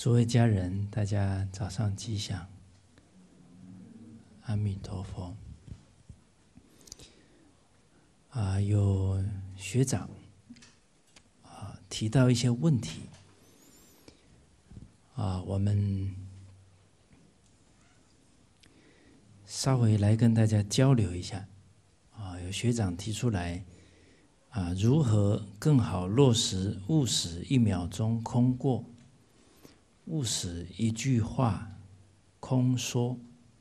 诸位家人，大家早上吉祥，阿弥陀佛。有学长提到一些问题我们稍微来跟大家交流一下有学长提出来如何更好落实勿使1秒钟空过，勿使一句话空说。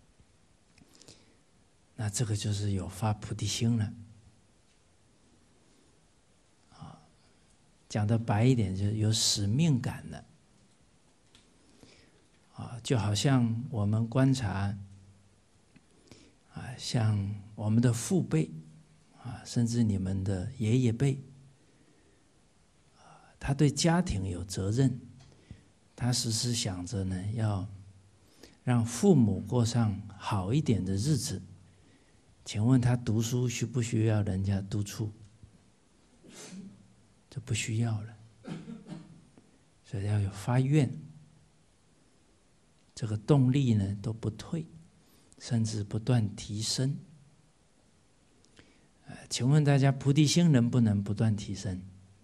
那这个就是有发菩提心了。讲得白一点，就是有使命感了。就好像我们观察像我们的父辈甚至你们的爷爷辈他对家庭有责任，他时时想着呢，要让父母过上好一点的日子。请问他读书需不需要人家督促？就不需要了。所以要有发愿，这个动力呢都不退，甚至不断提升。请问大家菩提心能不能不断提升？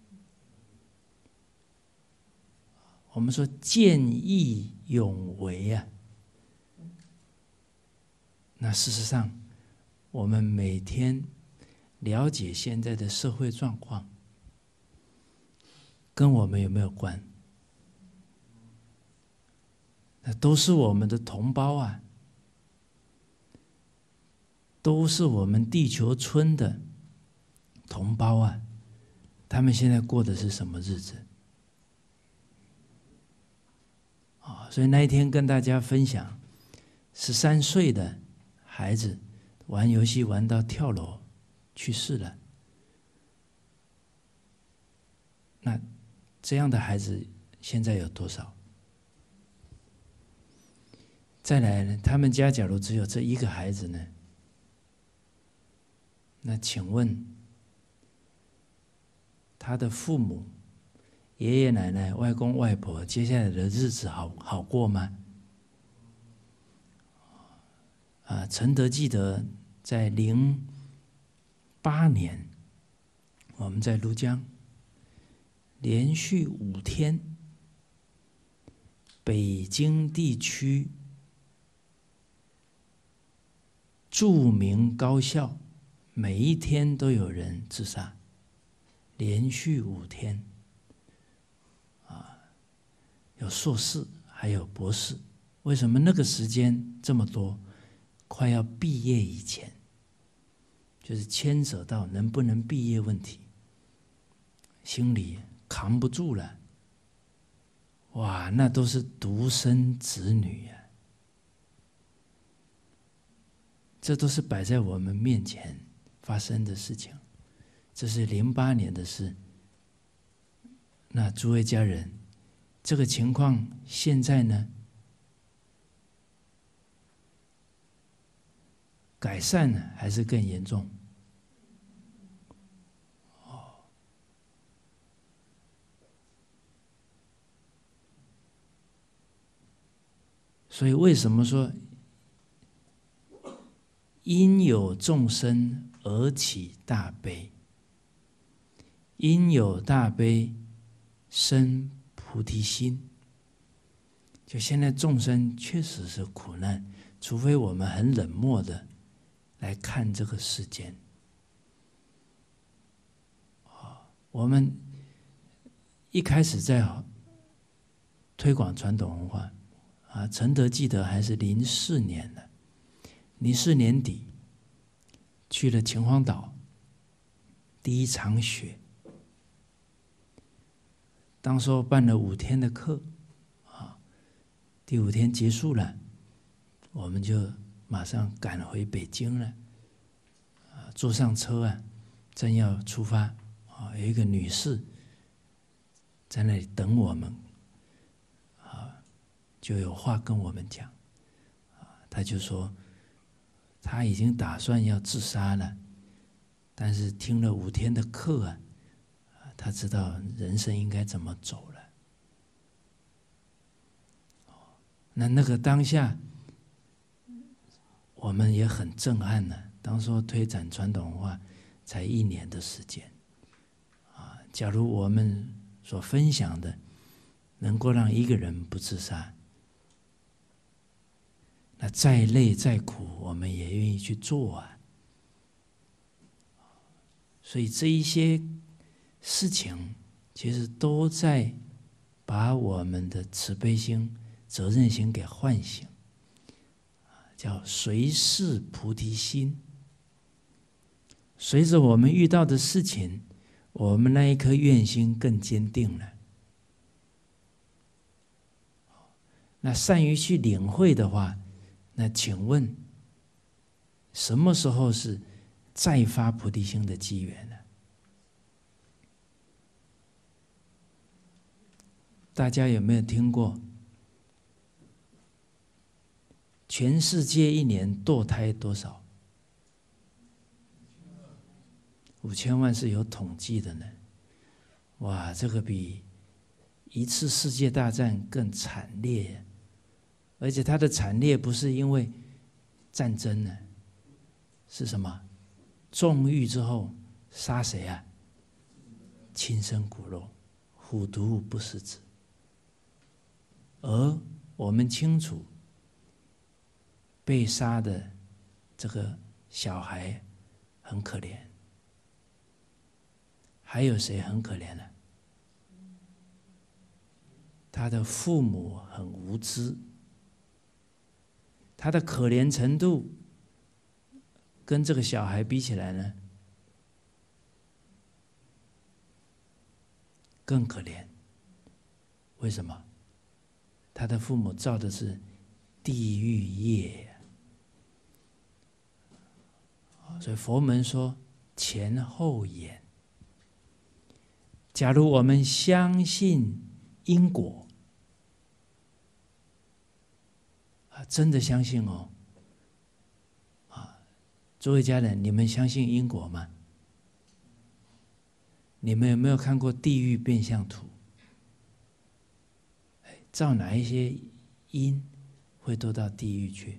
我们说见义勇为那事实上我们每天了解现在的社会状况，跟我们有没有关？那都是我们的同胞都是我们地球村的同胞他们现在过的是什么日子？所以那一天跟大家分享，13岁的孩子玩游戏玩到跳楼去世了。那这样的孩子现在有多少？再来呢，他们家假如只有这一个孩子呢？那请问他的父母、爷爷奶奶、外公外婆接下来的日子好过吗？陈德记得在08年，我们在庐江连续5天，北京地区著名高校每一天都有人自杀，连续5天有硕士还有博士。为什么那个时间这么多？快要毕业以前，就是牵扯到能不能毕业问题，心里扛不住了。哇，那都是独生子女这都是摆在我们面前发生的事情。这是08年的事。那诸位家人，这个情况现在呢？改善还是更严重？所以为什么说因有众生而起大悲，因有大悲生菩提心？就现在众生确实是苦难，除非我们很冷漠的来看这个世间。我们一开始在推广传统文化陈德记得还是04年的，04年底去了秦皇岛，第一场雪。当时候办了5天的课第5天结束了，我们就马上赶回北京了。坐上车正要出发有一个女士在那里等我们就有话跟我们讲她就说她已经打算要自杀了，但是听了5天的课她知道人生应该怎么走了。 那个当下，我们也很震撼呢。当初推展传统文化才1年的时间，假如我们所分享的能够让一个人不自杀，那再累再苦，我们也愿意去做啊。所以这一些事情，其实都在把我们的慈悲心、责任心给唤醒，叫随事菩提心。随着我们遇到的事情，我们那一颗愿心更坚定了。那善于去领会的话，那请问，什么时候是再发菩提心的机缘呢？大家有没有听过？全世界1年堕胎多少？5000万是有统计的呢。哇，这个比1次世界大战更惨烈，而且它的惨烈不是因为战争呢，是什么？纵欲之后杀谁啊？亲生骨肉，虎毒不食子。而我们清楚，被杀的这个小孩很可怜。还有谁很可怜呢？他的父母很无知，他的可怜程度跟这个小孩比起来呢，更可怜。为什么？他的父母造的是地狱业，所以佛门说前后眼。假如我们相信因果，真的相信哦，诸位家人，你们相信因果吗？你们有没有看过地狱变相图？造哪一些因会堕到地狱去？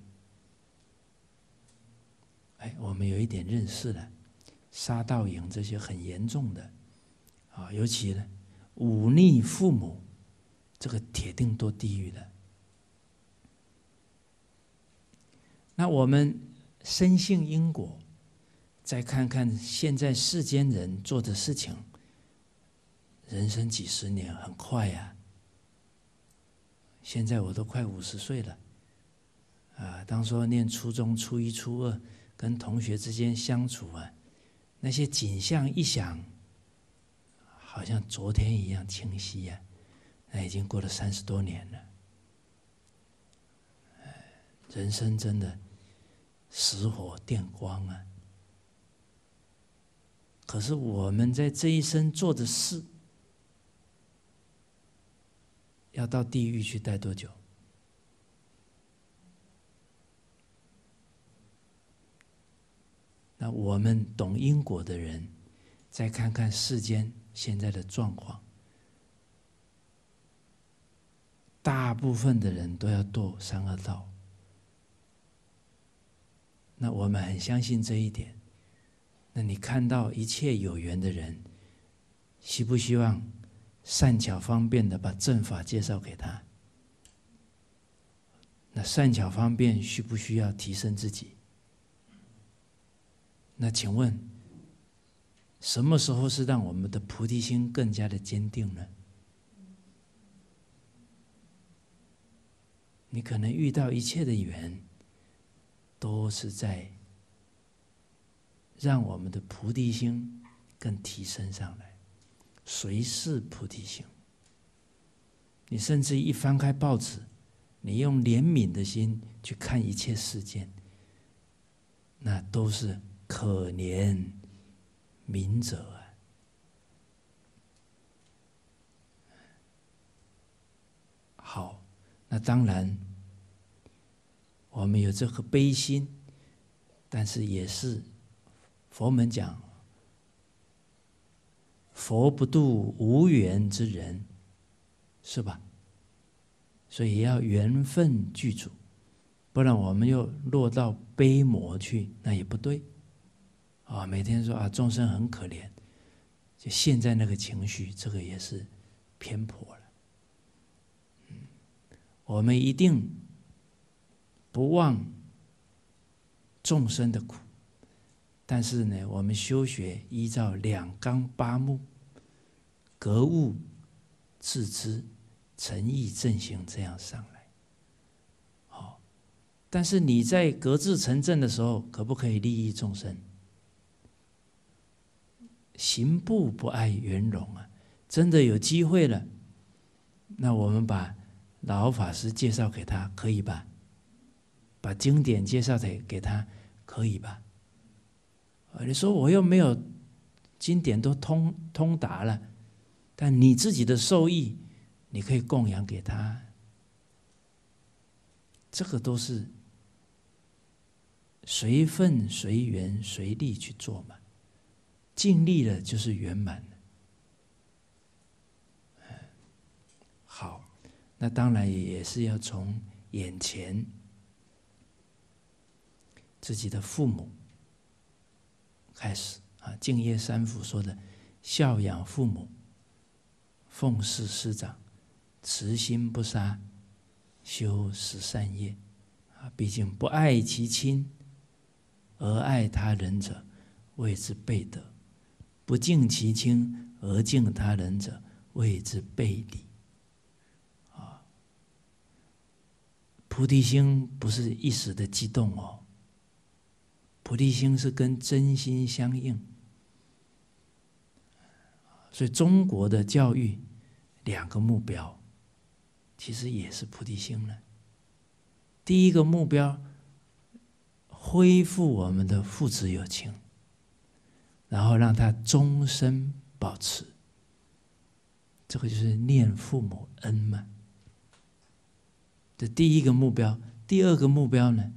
我们有一点认识了，杀盗淫这些很严重的。尤其呢，忤逆父母，这个铁定堕地狱的。那我们深信因果，再看看现在世间人做的事情，人生几十年很快呀。现在我都快50岁了，当说念初中、初1、初2，跟同学之间相处那些景象一想，好像昨天一样清晰呀。那已经过了30多年了。人生真的石火电光啊！可是我们在这一生做的事，要到地狱去待多久？那我们懂因果的人，再看看世间现在的状况，大部分的人都要堕三恶道。那我们很相信这一点。那你看到一切有缘的人，希不希望善巧方便的把正法介绍给他？那善巧方便需不需要提升自己？那请问，什么时候是让我们的菩提心更加的坚定呢？你可能遇到一切的缘，都是在让我们的菩提心更提升上来，随事菩提心。你甚至一翻开报纸，你用怜悯的心去看一切事件，那都是可怜悯者啊。好，那当然，我们有这颗悲心，但是也是佛门讲，佛不度无缘之人，是吧？ 所以要缘分具足，不然我们又落到悲魔去，那也不对。每天说众生很可怜，就陷在那个情绪，这个也是偏颇了。我们一定不忘众生的苦，但是呢，我们修学依照两纲八目，格物致知、诚意正行这样上来。但是你在格致成正的时候，可不可以利益众生？行步不碍圆融啊！真的有机会了，那我们把老法师介绍给他，可以吧？把经典介绍给他，可以吧？你说我又没有经典都通达了，但你自己的受益，你可以供养给他，这个都是随分随缘随力去做嘛，尽力了就是圆满了。好，那当然也是要从眼前自己的父母开始啊。净业三父说的，孝养父母，奉事师长，慈心不杀，修十善业啊。毕竟不爱其亲而爱他人者，谓之悖德；不敬其亲而敬他人者，谓之悖礼。菩提心不是一时的激动哦，菩提心是跟真心相应。所以中国的教育两个目标，其实也是菩提心了。第一个目标，恢复我们的父子有情，然后让他终身保持，这个就是念父母恩嘛。这第一个目标。第二个目标呢，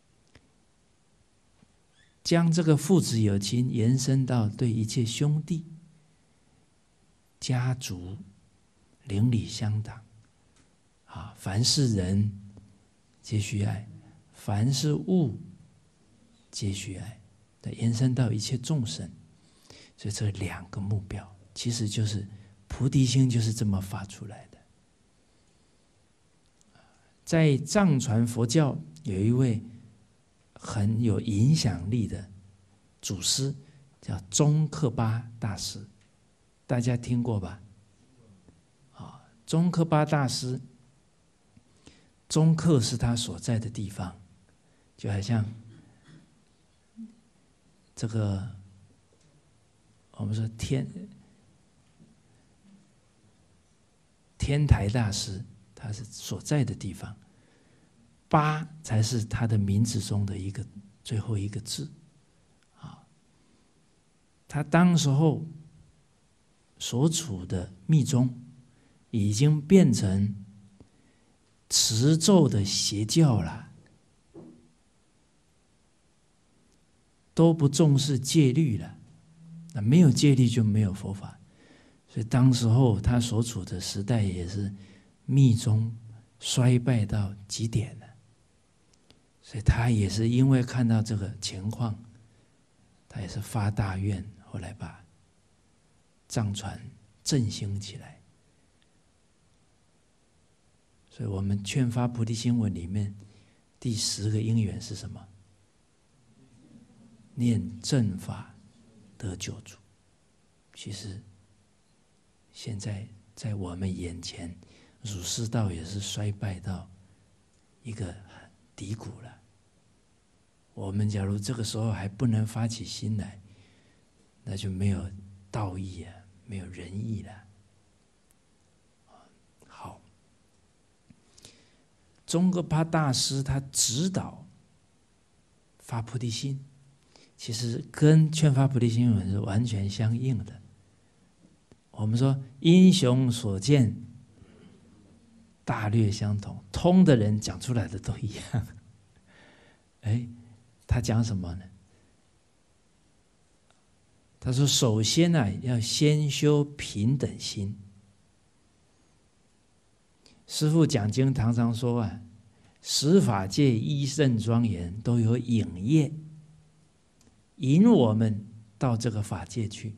将这个父子有情延伸到对一切兄弟、家族、邻里乡党啊，凡是人皆须爱，凡是物皆须爱，延伸到一切众生。所以这两个目标，其实就是菩提心，就是这么发出来的。在藏传佛教有一位很有影响力的祖师，叫宗喀巴大师，大家听过吧？宗喀巴大师，宗喀是他所在的地方，就好像这个我们说天台大师，他是所在的地方，巴才是他的名字中的最后一个字。他当时候所处的密宗已经变成持咒的邪教了，都不重视戒律了。那没有戒律就没有佛法，所以当时候他所处的时代也是密宗衰败到极点了。所以他也是因为看到这个情况，他也是发大愿，后来把藏传振兴起来。所以我们劝发菩提心文里面第10个因缘是什么？念正法得救主。其实现在在我们眼前，儒释道也是衰败到一个低谷了。我们假如这个时候还不能发起心来，那就没有道义啊，没有仁义了。好，宗喀巴大师他指导发菩提心，其实跟劝发菩提心文是完全相应的。我们说英雄所见大略相同，通的人讲出来的都一样。他讲什么呢？他说首先要先修平等心。 师父讲经常常说啊，十法界一圣庄严都有引业，引我们到这个法界去。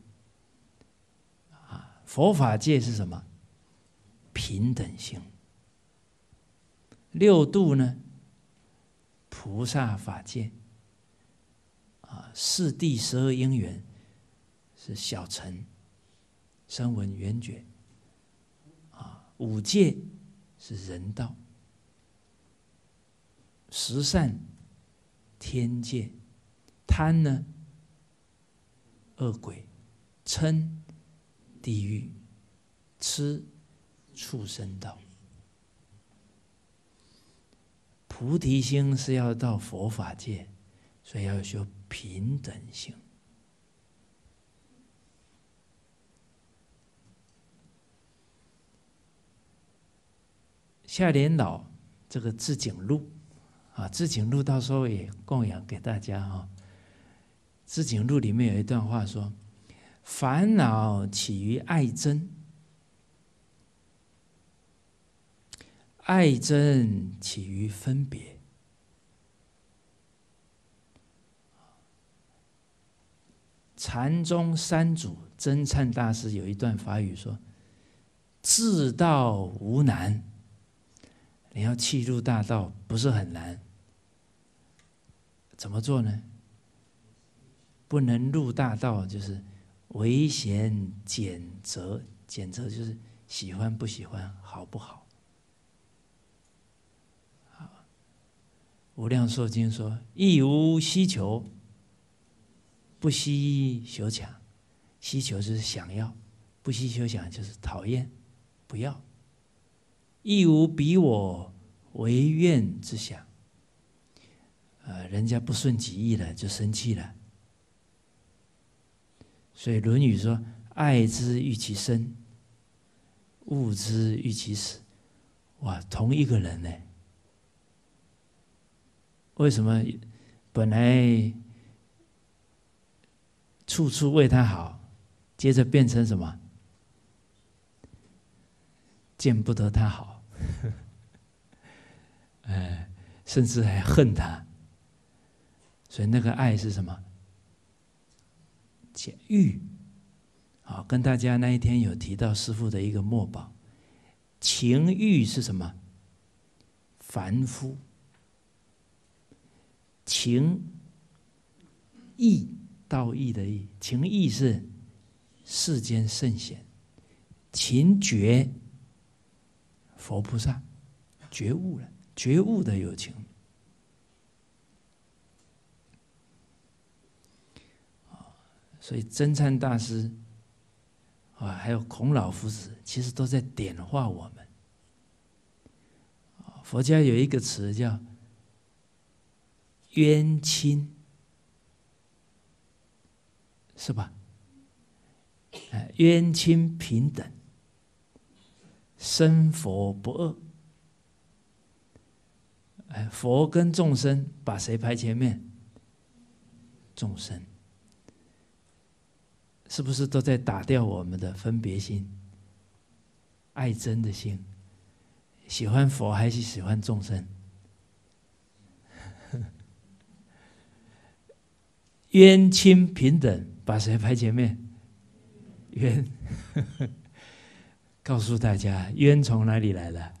佛法界是什么？平等性。六度呢？菩萨法界。四谛12因缘是小乘、声闻缘觉。五界是人道。十善天界。贪呢？恶鬼。嗔地狱。痴畜生道。菩提心是要到佛法界，所以要修平等性。下联老这个智景录智景录到时候也供养给大家智景录里面有一段话说：烦恼起于爱憎，爱憎起于分别。禅宗三祖真忏大师有一段法语说：至道无难，你要契入大道不是很难。怎么做呢？不能入大道，就是唯贤拣择，拣择就是喜欢不喜欢，好不好。无量寿经说：亦无希求，不希求强。希求就是想要，不希求强就是讨厌，不要。亦无彼我为怨之想。人家不顺己意了就生气了。所以《论语》说：爱之欲其生，恶之欲其死。哇，同一个人呢？为什么本来处处为他好，接着变成什么？见不得他好，甚至还恨他。所以那个爱是什么？欲。跟大家那一天有提到师父的一个墨宝，情欲是什么？凡夫。情义，道义的义，情义是世间圣贤。情觉，佛菩萨觉悟了，觉悟的有情。所以真禅大师还有孔老夫子，其实都在点化我们。佛家有一个词叫冤亲，是吧？冤亲平等，生佛不二。佛跟众生把谁排前面？众生。是不是都在打掉我们的分别心、爱憎的心？喜欢佛还是喜欢众生？冤亲平等，把谁排前面？冤。告诉大家，冤从哪里来的？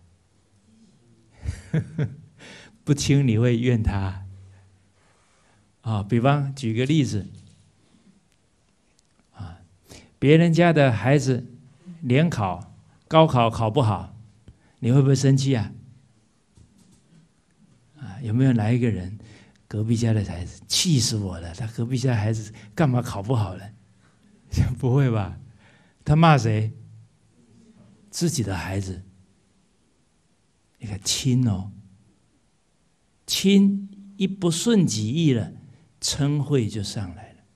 不亲你会怨他。比方举个例子。别人家的孩子联考、高考考不好，你会不会生气啊？有没有哪一个人隔壁家的孩子气死我了？他隔壁家的孩子干嘛考不好了？不会吧？他骂谁？自己的孩子。你看亲哦，亲一不顺己意了，嗔恚就上来了。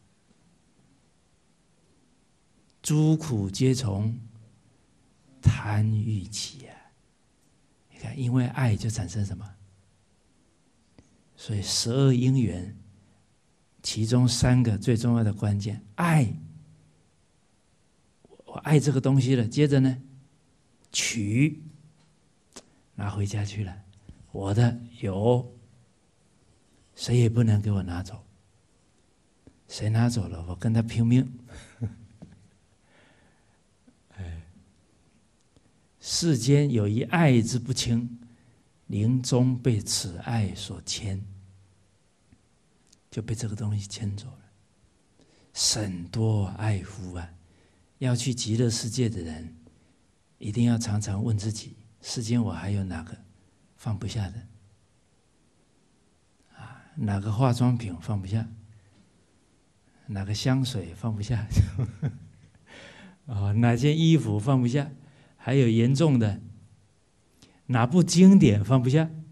诸苦皆从贪欲起啊！你看，因为爱就产生什么？所以12因缘，其中3个最重要的关键：爱，我爱这个东西了。接着呢，取， 拿回家去了，我的有，谁也不能给我拿走。谁拿走了，我跟他拼命。世间有一爱之不轻，临终被此爱所牵，就被这个东西牵走了。甚多爱夫啊！要去极乐世界的人，一定要常常问自己：世间我还有哪个放不下的？哪个化妆品放不下？哪个香水放不下？哪件衣服放不下？还有严重的，哪部经典放不下？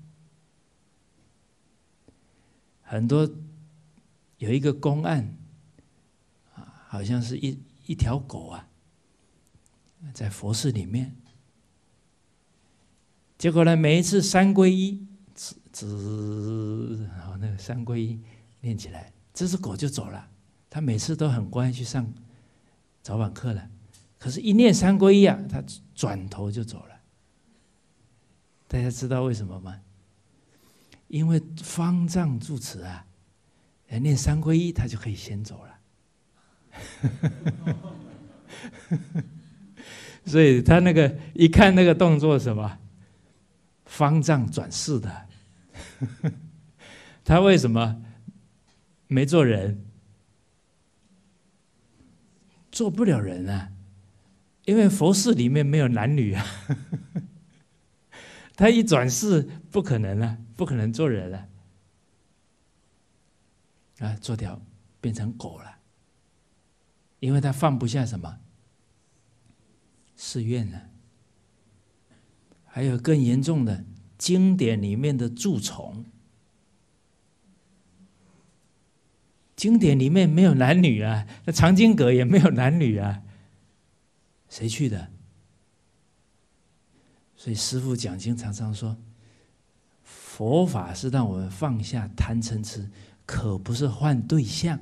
很多有一个公案，好像是一条狗在佛寺里面，结果呢，每一次三皈依，然后那个三皈依念起来，这只狗就走了。它每次都很乖去上早晚课了，可是一念三皈依它转头就走了。大家知道为什么吗？因为方丈住持念三皈依，他就可以先走了。所以他那个一看那个动作什么，方丈转世的。他为什么没做人？做不了人因为佛寺里面没有男女他一转世不可能不可能做人做掉变成狗了，因为他放不下什么誓愿还有更严重的，经典里面的蛀虫，经典里面没有男女那藏经阁也没有男女谁去的？所以师父讲经常常说，佛法是让我们放下贪嗔痴，可不是换对象。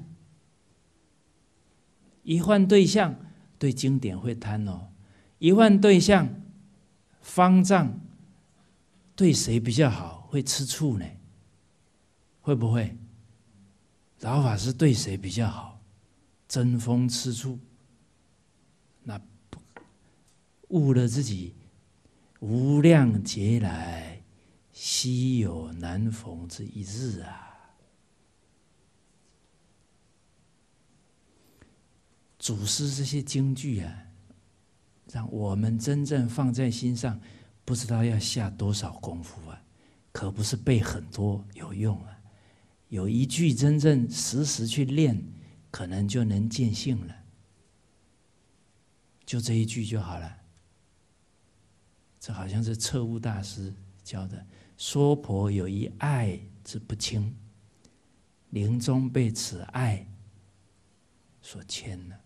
一换对象，对经典会贪一换对象，方丈对谁比较好，会吃醋呢？会不会？老法师对谁比较好，争风吃醋，那误了自己无量劫来稀有难逢之一日祖师这些经句让我们真正放在心上，不知道要下多少功夫可不是背很多有用有一句真正时时去练，可能就能见性了。就这一句就好了。这好像是彻悟大师教的，娑婆有一爱之不轻，临终被此爱所牵了。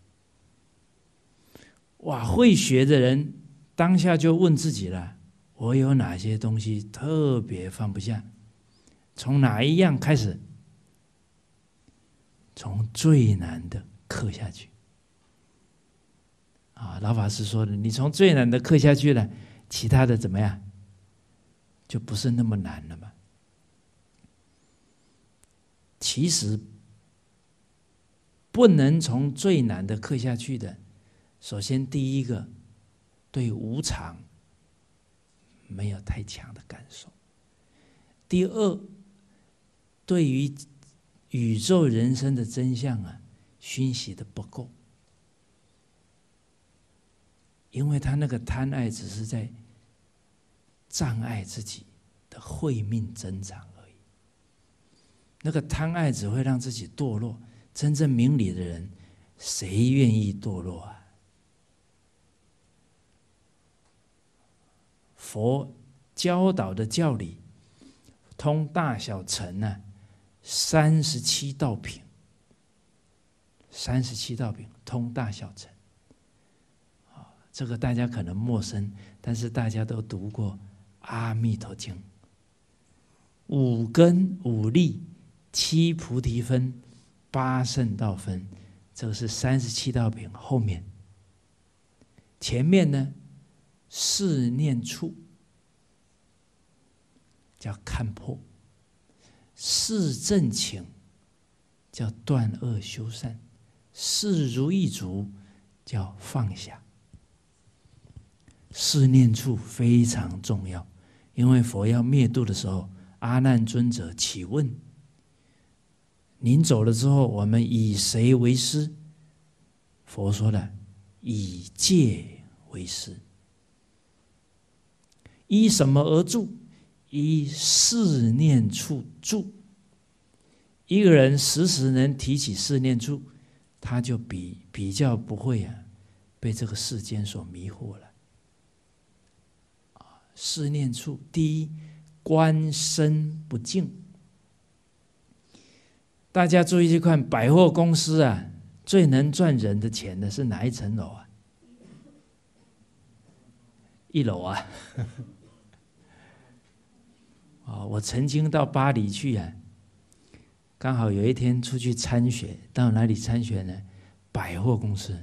哇，会学的人当下就问自己了，我有哪些东西特别放不下？从哪一样开始？从最难的刻下去。老法师说的，你从最难的刻下去了，其他的怎么样？就不是那么难了嘛。其实不能从最难的刻下去的，首先第一个，对无常没有太强的感受；第二，对于宇宙人生的真相熏习的不够，因为他那个贪爱只是在障碍自己的慧命增长而已。那个贪爱只会让自己堕落，真正明理的人，谁愿意堕落佛教导的教理，通大小乘37道品，37道品通大小乘。这个大家可能陌生，但是大家都读过《阿弥陀经》，5根5力7菩提分8圣道分，这个是37道品后面。前面呢，四念处叫看破；事正请叫断恶修善；事如意足叫放下。四念处非常重要，因为佛要灭度的时候，阿难尊者起问：您走了之后，我们以谁为师？佛说了，以戒为师。依什么而住？依四念处住。一个人时时能提起四念处，他就比较不会被这个世间所迷惑了。四念处，第一，观身不净。大家注意去看百货公司最能赚人的钱的是哪一层楼？1楼我曾经到巴黎去刚好有一天出去参学，到哪里参学呢？百货公司。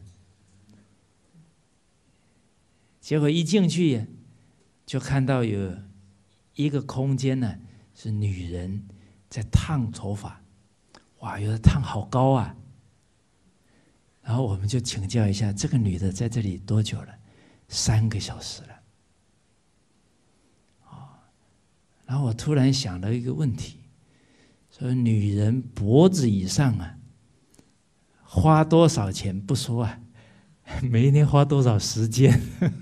结果一进去就看到有一个空间是女人在烫头发，哇，有的烫好高啊！然后我们就请教一下，这个女的在这里多久了？3个小时了。然后我突然想了一个问题，说女人脖子以上花多少钱不说每一天花多少时间？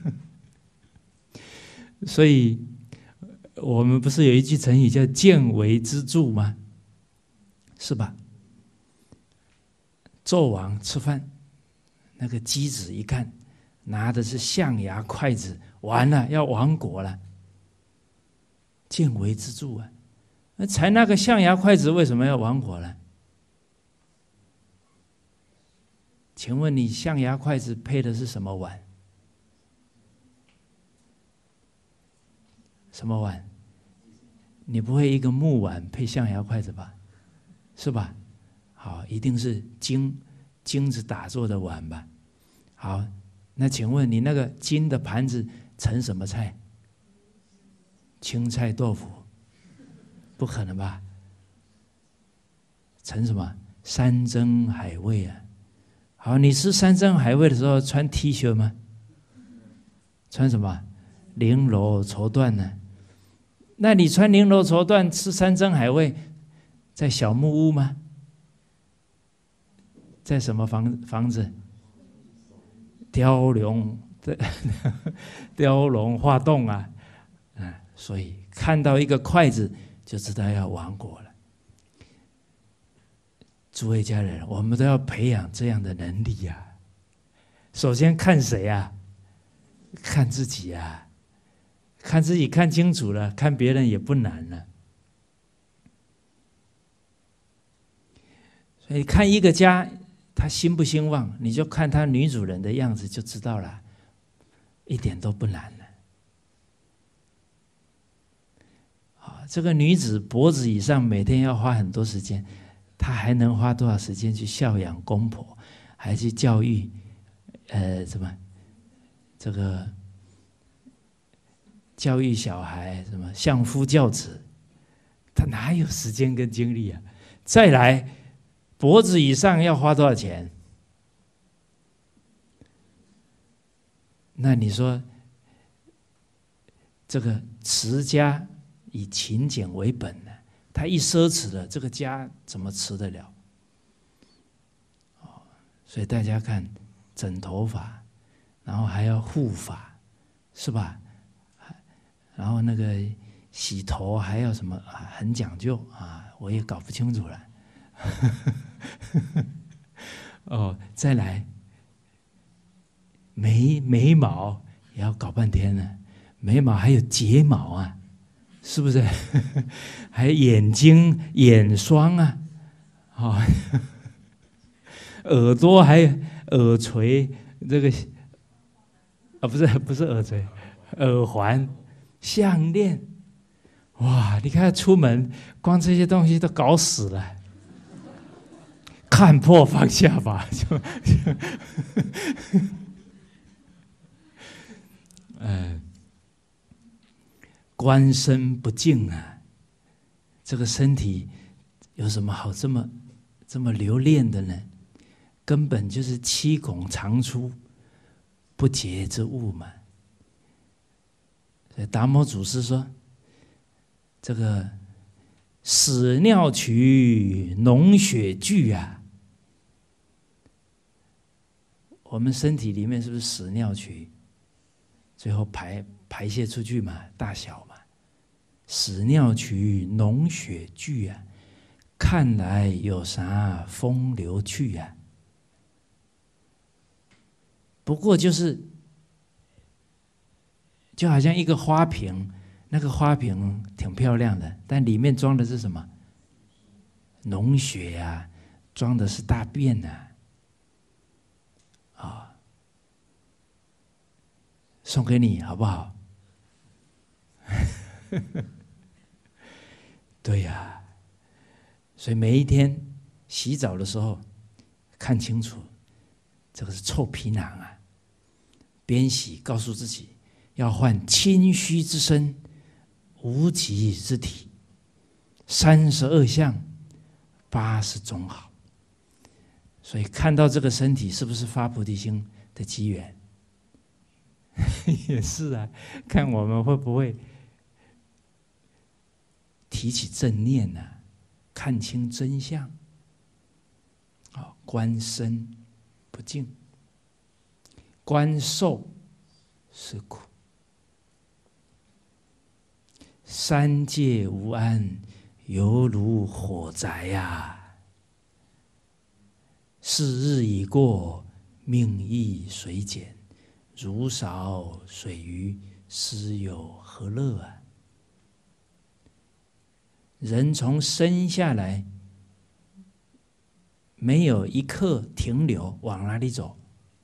所以我们不是有一句成语叫见微知著吗？是吧？纣王吃饭，那个箕子一看，拿的是象牙筷子，完了，要亡国了。见微知著才那个象牙筷子为什么要亡国呢？请问你象牙筷子配的是什么碗？什么碗？你不会一个木碗配象牙筷子吧？是吧？好，一定是金子打做的碗吧？好，那请问你那个金的盘子盛什么菜？青菜豆腐？不可能吧？盛什么？山珍海味好，你吃山珍海味的时候穿 T 恤吗？穿什么？绫罗绸缎呢？那你穿绫罗绸缎吃山珍海味，在小木屋吗？在什么房子？雕龙画栋所以看到一个筷子就知道要亡国了。诸位家人，我们都要培养这样的能力首先看谁看自己看自己看清楚了，看别人也不难了。所以看一个家他兴不兴旺，你就看他女主人的样子就知道了，一点都不难了。这个女子脖子以上每天要花很多时间，她还能花多少时间去孝养公婆，还去教育这个教育小孩，什么相夫教子，她哪有时间跟精力再来，脖子以上要花多少钱？那你说这个持家以勤俭为本他一奢侈了，这个家怎么持得了？所以大家看，整头发，然后还要护发，是吧？然后那个洗头还要什么很讲究我也搞不清楚了。再来眉毛也要搞半天呢，眉毛还有睫毛是不是？还有眼睛眼霜耳朵还有耳垂，这个不是耳垂，耳环、项链，哇！你看出门光这些东西都搞死了，看破放下吧，观身不净这个身体有什么好这么留恋的呢？根本就是七孔常出，不洁之物嘛。所以达摩祖师说，这个屎尿渠脓血聚啊，我们身体里面是不是屎尿渠？最后排泄出去嘛，大小嘛，屎尿渠脓血聚啊，看来有啥风流趣啊？不过就好像一个花瓶，那个花瓶挺漂亮的，但里面装的是什么？脓血啊，装的是大便啊，送给你好不好？对呀，所以每一天洗澡的时候看清楚，这个是臭皮囊啊！边洗告诉自己要换清虚之身，无极之体，32相，80种好。所以看到这个身体，是不是发菩提心的机缘？也是啊，看我们会不会提起正念呢、看清真相，观身不净，观受是苦，三界无安，犹如火宅呀。是日已过，命亦随减，如少水鱼，斯有何乐啊？人从生下来，没有一刻停留，往哪里走？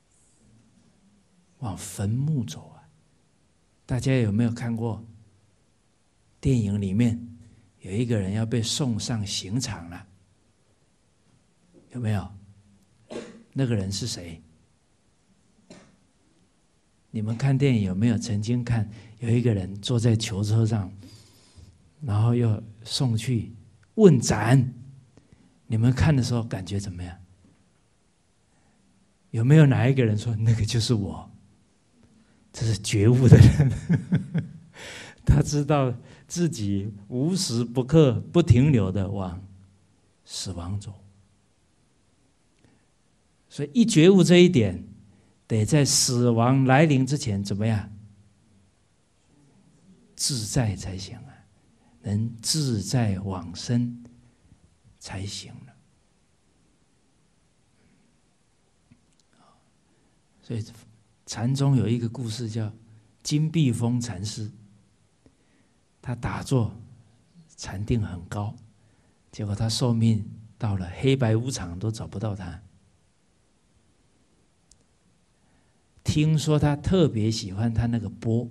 往坟墓走啊！大家有没有看过电影里面有一个人要被送上刑场了？有没有？那个人是谁？你们看电影有没有曾经看有一个人坐在囚车上，然后又送去问斩？你们看的时候感觉怎么样？有没有哪一个人说那个就是我？这是觉悟的人，他知道自己无时不刻不停留的往死亡走。所以一觉悟这一点，得在死亡来临之前怎么样？自在才行啊，能自在往生才行了。所以禅宗有一个故事叫金碧峰禅师，他打坐禅定很高，结果他寿命到了黑白无常都找不到他。听说他特别喜欢他那个钵，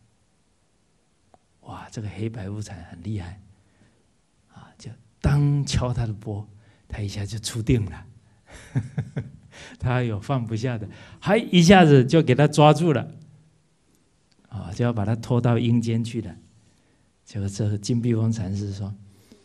哇，这个黑白无常很厉害啊！就当敲他的钵，他一下就出定了。他有放不下的，还一下子就给他抓住了，就要把他拖到阴间去了。结果这个金碧峰禅师说：“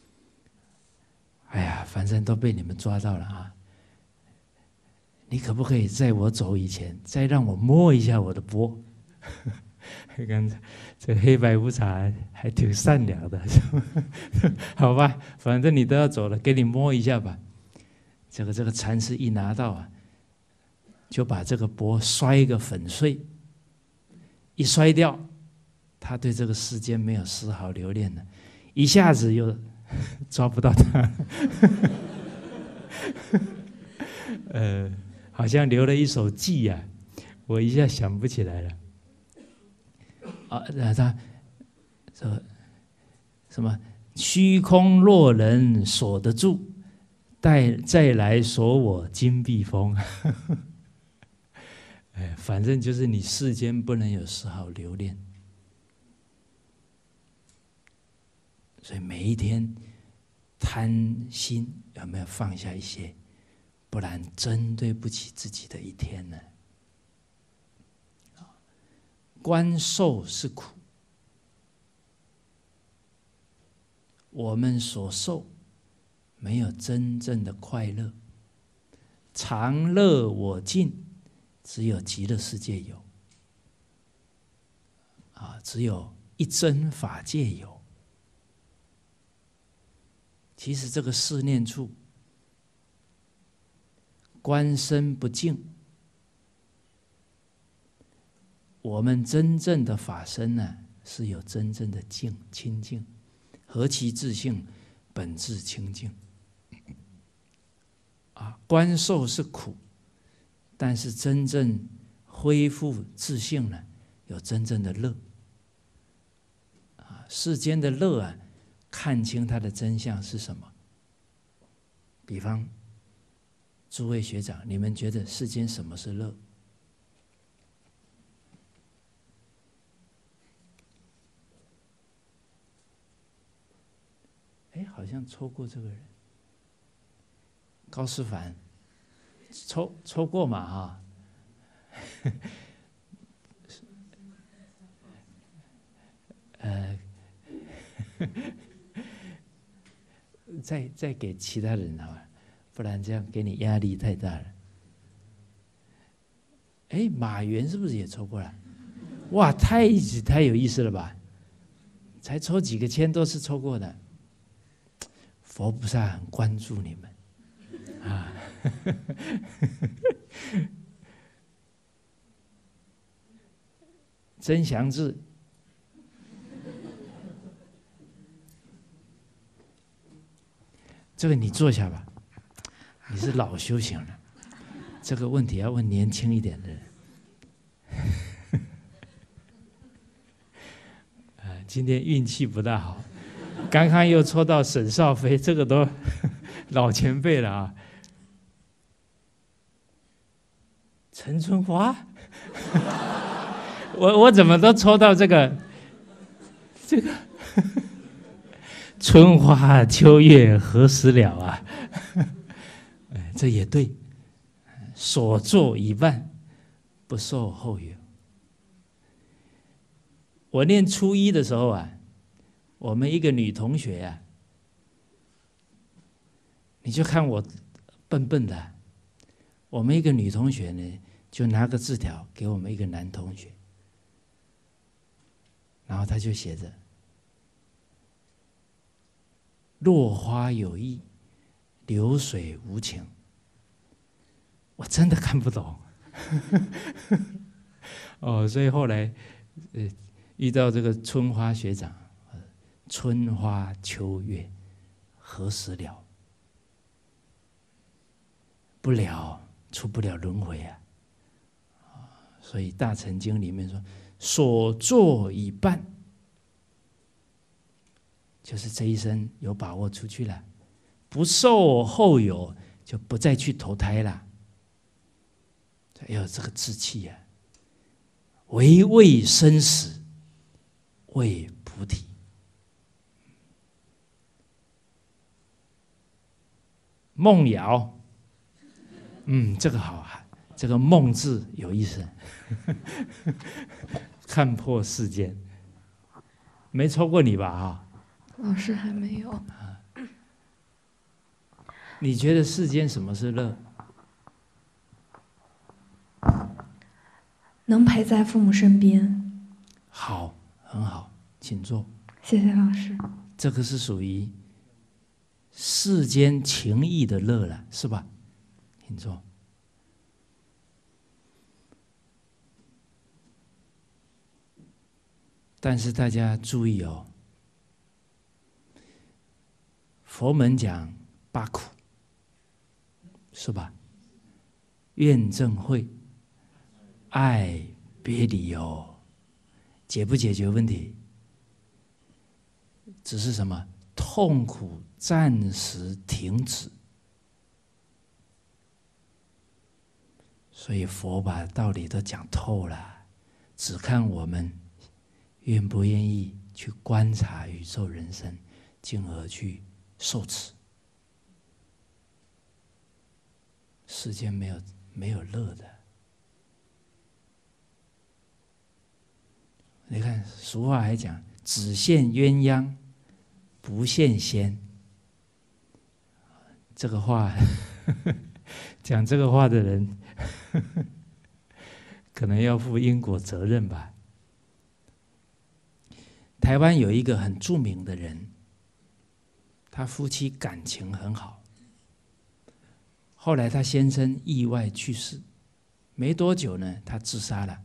哎呀，反正都被你们抓到了啊！你可不可以在我走以前，再让我摸一下我的钵？”刚才这个黑白无常还挺善良的，好吧，反正你都要走了，给你摸一下吧。这个禅师一拿到啊，就把这个钵摔一个粉碎，一摔掉，他对这个世间没有丝毫留恋了，一下子又抓不到他。好像留了一首偈呀，我一下想不起来了。他说什么？虚空若人锁得住，再来锁我金碧峰。反正就是你世间不能有丝毫留恋，所以每一天贪心有没有放下一些？不然真对不起自己的一天呢。观受是苦， 我们所受没有真正的快乐，常乐我净，只有极乐世界有，只有一真法界有。其实这个四念处，观身不净，我们真正的法身呢，是有真正的净清净，何其自性，本自清净。观受是苦，但是真正恢复自性呢，有真正的乐。世间的乐看清它的真相是什么？比方，诸位学长，你们觉得世间什么是乐？好像抽过这个人，高思凡，抽过嘛再给其他人好吧，不然这样给你压力太大了。马原是不是也抽过了？哇，太有意思了吧！才抽几个签都是抽过的。佛菩萨很关注你们真祥志，这个你坐下吧，你是老修行了，这个问题要问年轻一点的人。今天运气不大好，刚刚又抽到沈少飞，这个都老前辈了啊。陈春华，我怎么都抽到这个春花秋月何时了啊？这也对，所作已办，不受后有。我念初一的时候我们一个女同学你就看我笨笨的，我们一个女同学呢，就拿个字条给我们一个男同学，然后他就写着“落花有意，流水无情”，我真的看不懂。所以后来遇到这个春花学长，春花秋月何时了？不了，出不了轮回所以《大乘经》里面说，所作已办，就是这一生有把握出去了，不受后有，就不再去投胎了。要有这个志气唯为生死，为菩提。梦瑶，这个好，这个梦字有意思。看破世间，没抽过你吧？ 老师还没有。 你觉得世间什么是乐？ 能陪在父母身边。 好，很好，请坐。 谢谢老师。 这个是属于世间情义的乐了，是吧？请坐。但是大家注意佛门讲八苦，是吧？怨憎会、爱别离解不解决问题？只是什么？痛苦暂时停止。所以佛把道理都讲透了，只看我们愿不愿意去观察宇宙人生，进而去受持。世间没有乐的。你看俗话还讲，只羡鸳鸯不现仙。这个话讲这个话的人可能要负因果责任吧。台湾有一个很著名的人，他夫妻感情很好，后来他先生意外去世，没多久呢，他自杀了。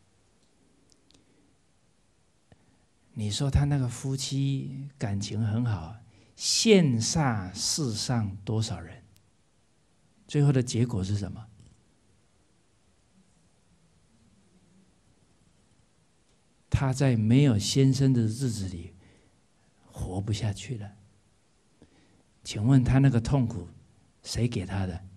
你说他那个夫妻感情很好，羡煞世上多少人？最后的结果是什么？他在没有先生的日子里活不下去了。请问他那个痛苦谁给他的？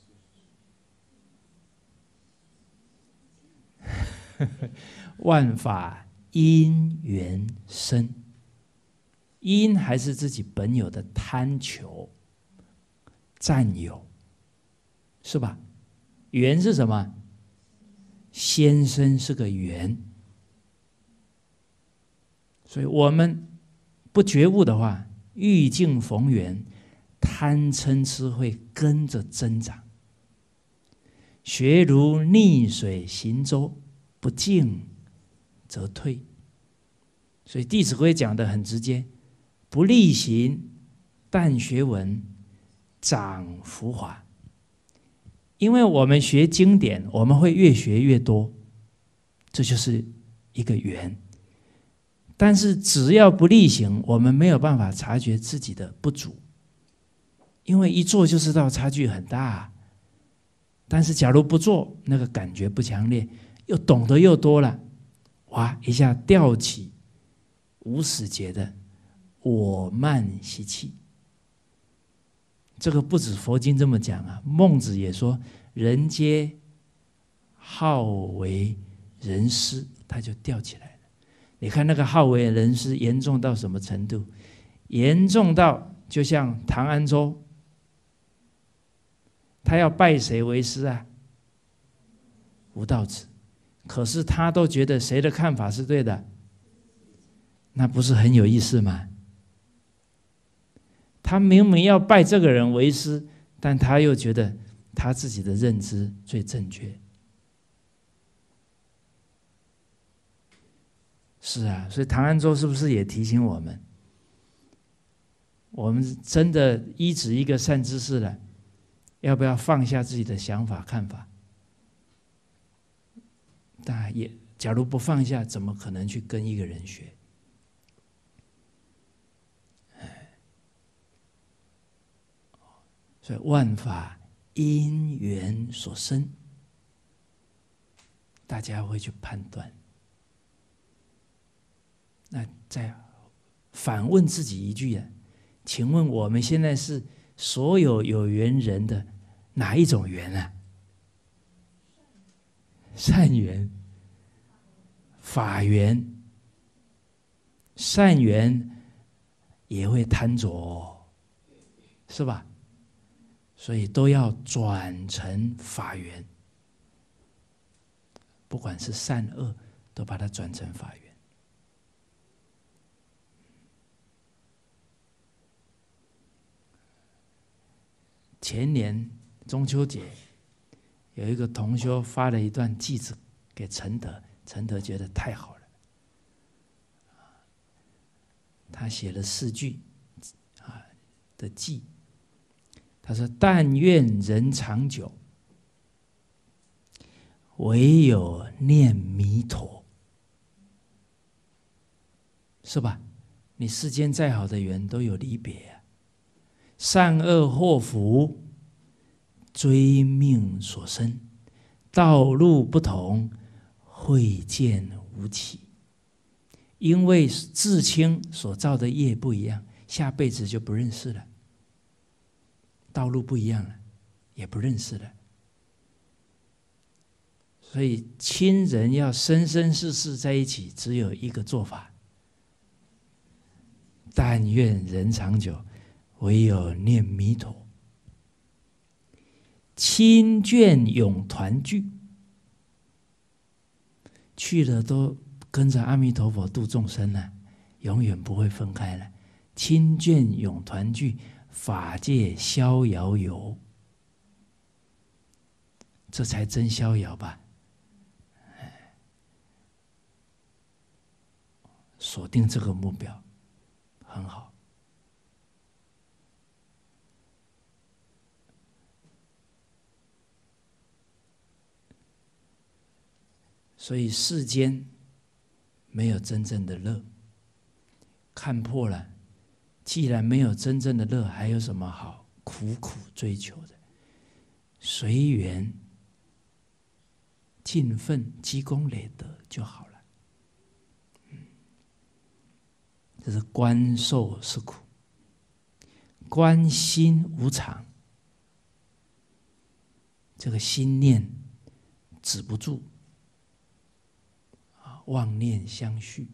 万法因缘生，因还是自己本有的贪求、占有，是吧？缘是什么？先生是个缘，所以我们不觉悟的话，遇境逢缘，贪嗔痴会跟着增长。学如逆水行舟，不进则退。所以《弟子规》讲得很直接：不力行，但学文，长福华。因为我们学经典，我们会越学越多，这就是一个缘。但是只要不力行，我们没有办法察觉自己的不足，因为一做就知道差距很大。但是假如不做，那个感觉不强烈，又懂得又多了，哇，一下吊起无始劫的我慢习气。这个不止佛经这么讲啊，孟子也说人皆好为人师，他就吊起来了。你看那个好为人师严重到什么程度？严重到就像唐安州，他要拜谁为师啊？吴道子。可是他都觉得谁的看法是对的，那不是很有意思吗？他明明要拜这个人为师，但他又觉得他自己的认知最正确。是啊，所以唐安州是不是也提醒我们，我们真的依止一个善知识了，要不要放下自己的想法看法？但也假如不放下，怎么可能去跟一个人学？所以万法因缘所生，大家会去判断。那再反问自己一句啊，请问我们现在是所有有缘人的哪一种缘啊？善缘、法缘。善缘也会贪着，是吧？所以都要转成法缘，不管是善恶，都把它转成法缘。前年中秋节，有一个同修发了一段偈子给陈德，陈德觉得太好了，他写了4句的偈。他说：“但愿人长久，唯有念弥陀。”是吧？你世间再好的缘都有离别啊，善恶祸福，追命所生，道路不同，会见无期。因为自轻所造的业不一样，下辈子就不认识了。道路不一样了，也不认识了。所以亲人要生生世世在一起，只有一个做法：但愿人长久，唯有念弥陀。亲眷永团聚，去了都跟着阿弥陀佛度众生了，永远不会分开了。 亲眷永团聚，法界逍遥游。这才真逍遥吧？锁定这个目标，很好。所以世间没有真正的乐，看破了，既然没有真正的乐，还有什么好苦苦追求的？随缘尽分积功累德就好了。这是观受是苦，观心无常，这个心念止不住，妄念相续。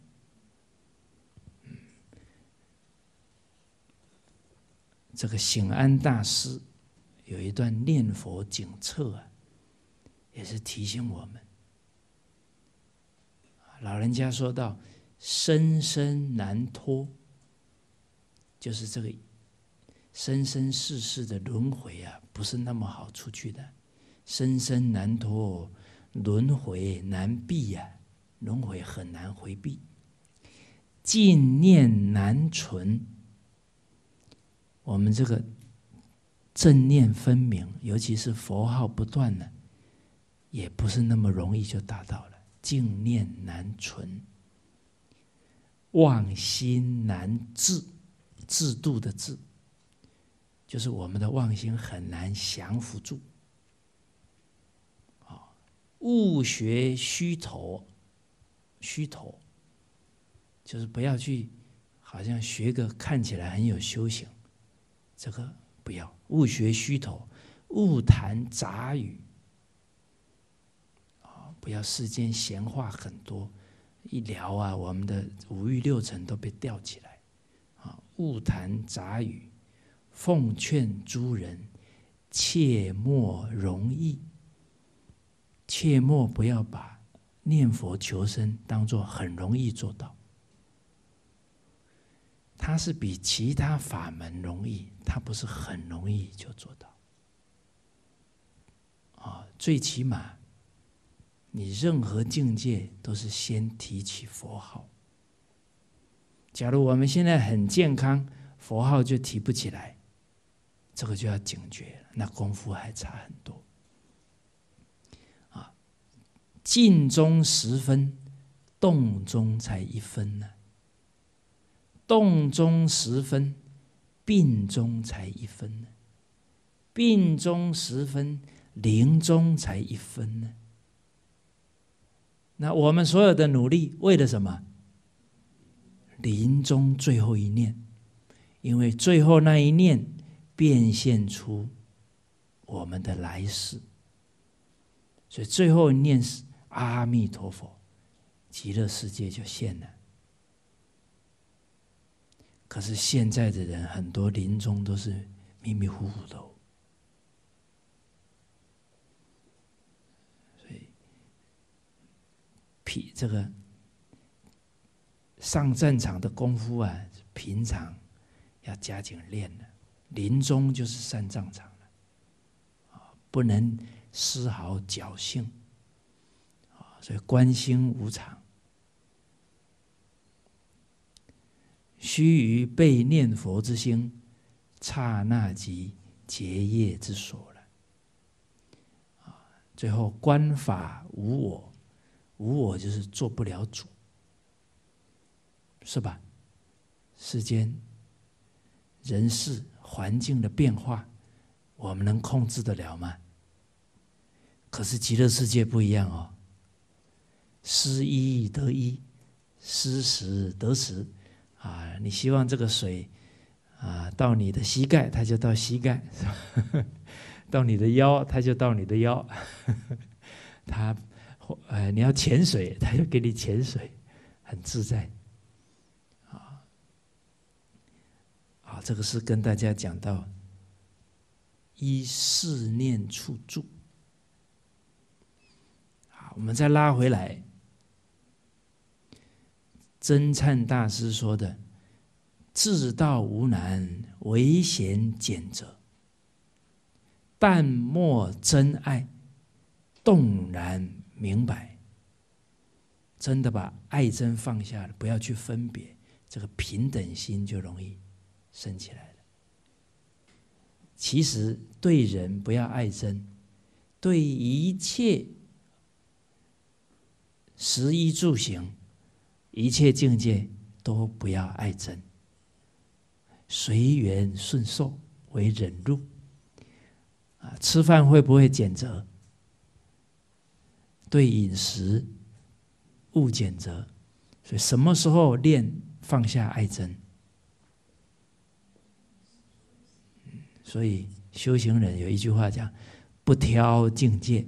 这个醒安大师有一段念佛警策啊，也是提醒我们。老人家说到，生生难脱，就是这个生生世世的轮回啊，不是那么好出去的。生生难脱，轮回难避啊，轮回很难回避。净念难存，我们这个正念分明，尤其是佛号不断呢，也不是那么容易就达到了。净念难存，妄心难制，制度的制，就是我们的妄心很难降服住。勿学虚头，虚头就是不要去，好像学个看起来很有修行，这个不要。勿学虚头，勿谈杂语。不要世间闲话很多，一聊啊，我们的五欲六尘都被吊起来。勿谈杂语，奉劝诸人，切莫容易。切莫不要把念佛求生当作很容易做到，它是比其他法门容易，它不是很容易就做到。最起码你任何境界都是先提起佛号。假如我们现在很健康，佛号就提不起来，这个就要警觉了，那功夫还差很多。静中10分，动中才1分呢。动中10分，病中才1分呢。病中10分，临终才1分呢。那我们所有的努力为了什么？临终最后一念，因为最后那一念变现出我们的来世，所以最后一念是阿弥陀佛，极乐世界就现了。可是现在的人很多临终都是迷迷糊糊的，所以这个上战场的功夫啊，平常要加紧练了，临终就是上战场了，不能丝毫侥幸。所以观心无常，须臾被念佛之心，刹那即结业之所了。最后观法无我，无我就是做不了主，是吧？世间人事环境的变化，我们能控制得了吗？可是极乐世界不一样哦。失一得一，失时得时。你希望这个水到你的膝盖，它就到膝盖；到你的腰，它就到你的腰。你要潜水，它就给你潜水，很自在。这个是跟大家讲到依四念处住。我们再拉回来。真忏大师说的至道无难，唯嫌简择。淡漠真爱，动然明白。真的把爱憎放下了，不要去分别，这个平等心就容易升起来了。其实对人不要爱憎，对一切食衣住行、一切境界都不要爱憎，随缘顺受为忍辱。吃饭会不会拣择？对饮食勿拣择。所以什么时候练放下爱憎？所以修行人有一句话讲：不挑境界。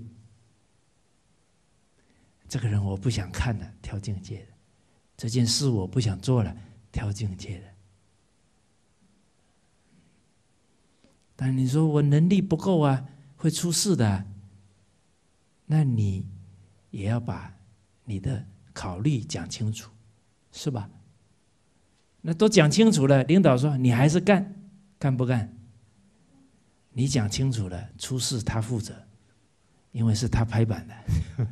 这个人我不想看了，挑境界的；这件事我不想做了，挑境界的。但你说我能力不够啊，会出事的啊，那你也要把你的考虑讲清楚，是吧？那都讲清楚了，领导说你还是干，干不干？你讲清楚了，出事他负责，因为是他拍板的。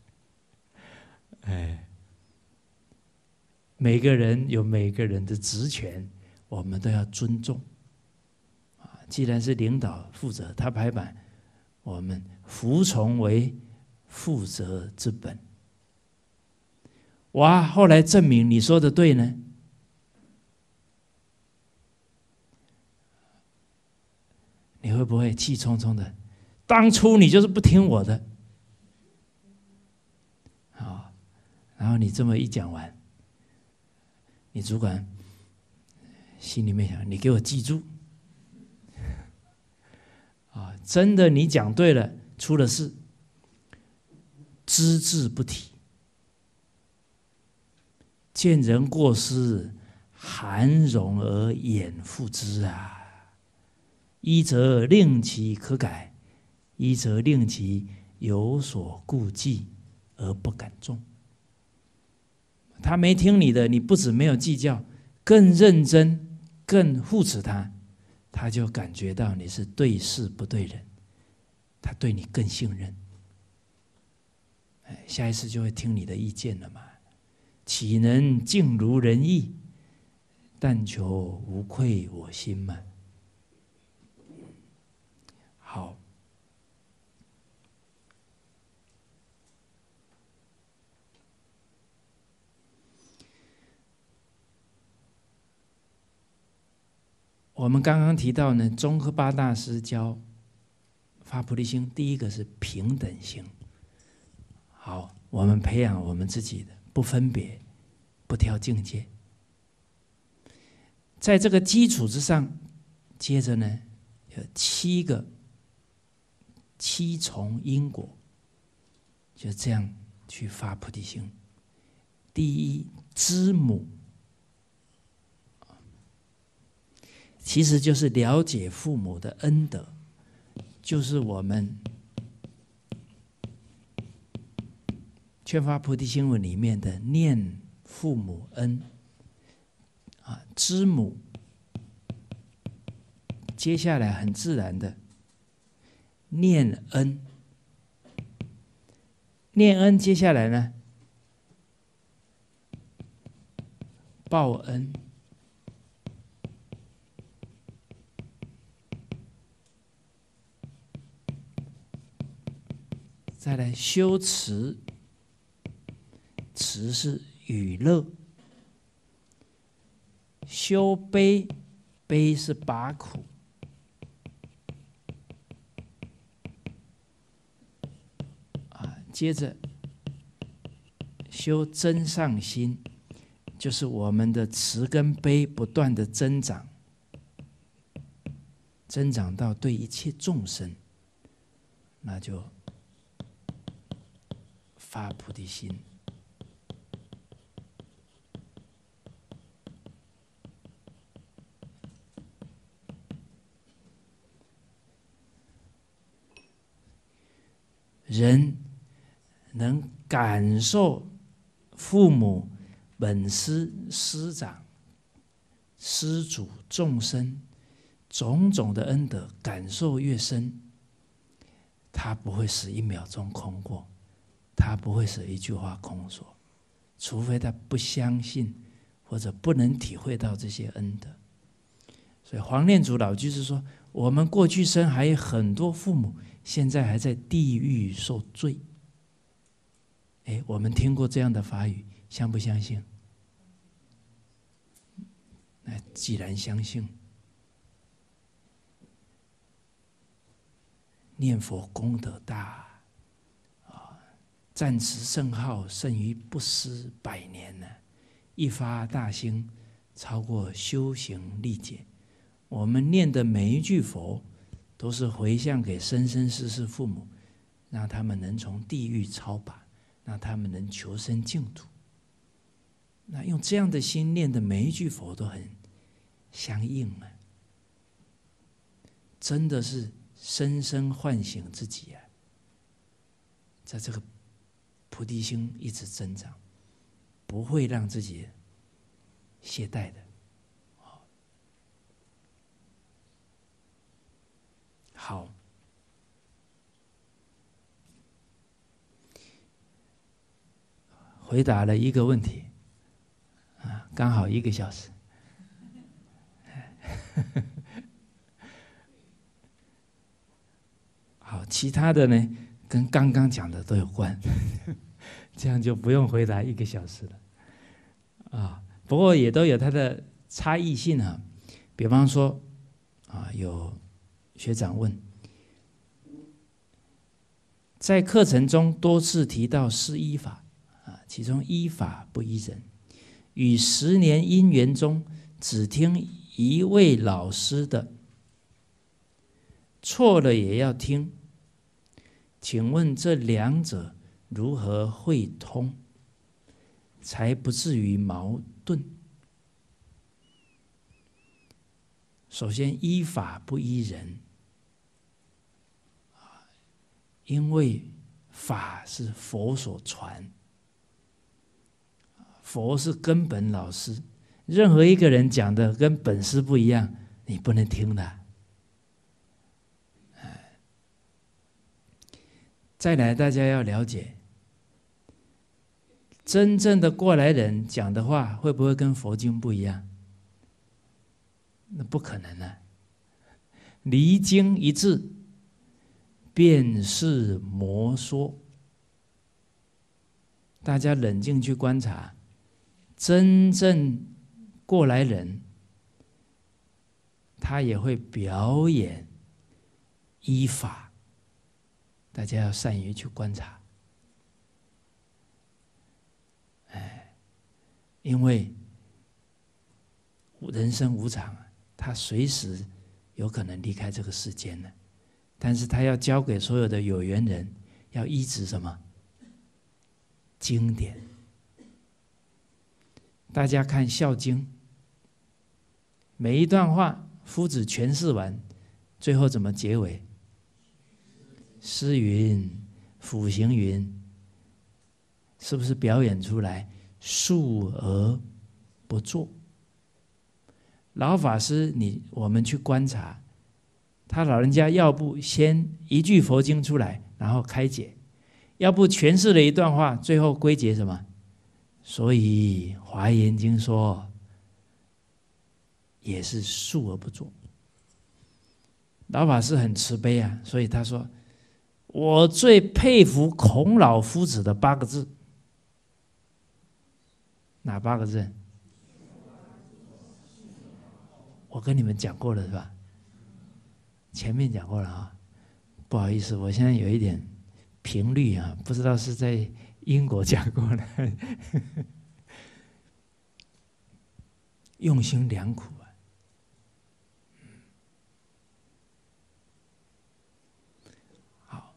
哎，每个人有每个人的职权，我们都要尊重。既然是领导负责，他拍板，我们服从为负责之本。哇，后来证明你说的对呢？你会不会气冲冲的？当初你就是不听我的，好，然后你这么一讲完，你主管心里面想：你给我记住。真的你讲对了，出了事，只字不提。见人过失，含容而掩覆之啊！一则令其可改，一则令其有所顾忌而不敢重。他没听你的，你不止没有计较，更认真，更护持他。他就感觉到你是对事不对人，他对你更信任，下一次就会听你的意见了嘛。岂能尽如人意？但求无愧我心嘛。好，我们刚刚提到呢，宗喀巴大师教发菩提心，第一个是平等心。好，我们培养我们自己的不分别、不挑境界。在这个基础之上，接着呢，有7重因果，就这样去发菩提心。第一，知母。其实就是了解父母的恩德，就是我们劝发菩提心文里面的念父母恩知母。接下来很自然的念恩，念恩接下来呢报恩。再来修持，持是与乐；修悲，悲是拔苦；接着修增上心，就是我们的慈跟悲不断的增长，增长到对一切众生，那就发菩提心。人能感受父母、本师、师长施主众生种种的恩德感受越深，他不会使1秒钟空过，他不会使一句话空说，除非他不相信或者不能体会到这些恩德。所以黄念祖老居士说，我们过去生还有很多父母现在还在地狱受罪。我们听过这样的法语，相不相信？那既然相信，念佛功德大赞持圣号胜于不思100年呢，一发大心超过修行历劫。我们念的每一句佛都是回向给生生世世父母，让他们能从地狱超拔，让他们能求生净土。那用这样的心念的每一句佛都很相应啊，真的是深深唤醒自己啊，在这个菩提心一直增长，不会让自己懈怠的。好，回答了一个问题刚好1个小时。好，其他的呢，跟刚刚讲的都有关，这样就不用回答1个小时了不过也都有它的差异性比方说有学长问，在课程中多次提到是依法其中依法不依人，与10年因缘中只听一位老师的，错了也要听，请问这2者如何会通，才不至于矛盾？首先，依法不依人，因为法是佛所传，佛是根本老师，任何一个人讲的跟本师不一样，你不能听的。再来，大家要了解，真正的过来人讲的话会不会跟佛经不一样？那不可能啊！离经一致，便是魔说。大家冷静去观察，真正过来人，他也会表演依法，大家要善于去观察。因为人生无常，他随时有可能离开这个世间了，但是他要交给所有的有缘人，要依止什么？经典。大家看《孝经》，每一段话夫子诠释完，最后怎么结尾？诗云，辅行云，是不是表演出来述而不作？老法师，我们去观察，他老人家要不先一句佛经出来，然后开解，要不诠释了一段话，最后归结什么？所以《华严经》说，也是述而不作。老法师很慈悲啊，所以他说，我最佩服孔老夫子的8个字。哪8个字？我跟你们讲过了是吧？前面讲过了不好意思，我现在有一点频率不知道是在英国讲过了。用心良苦好，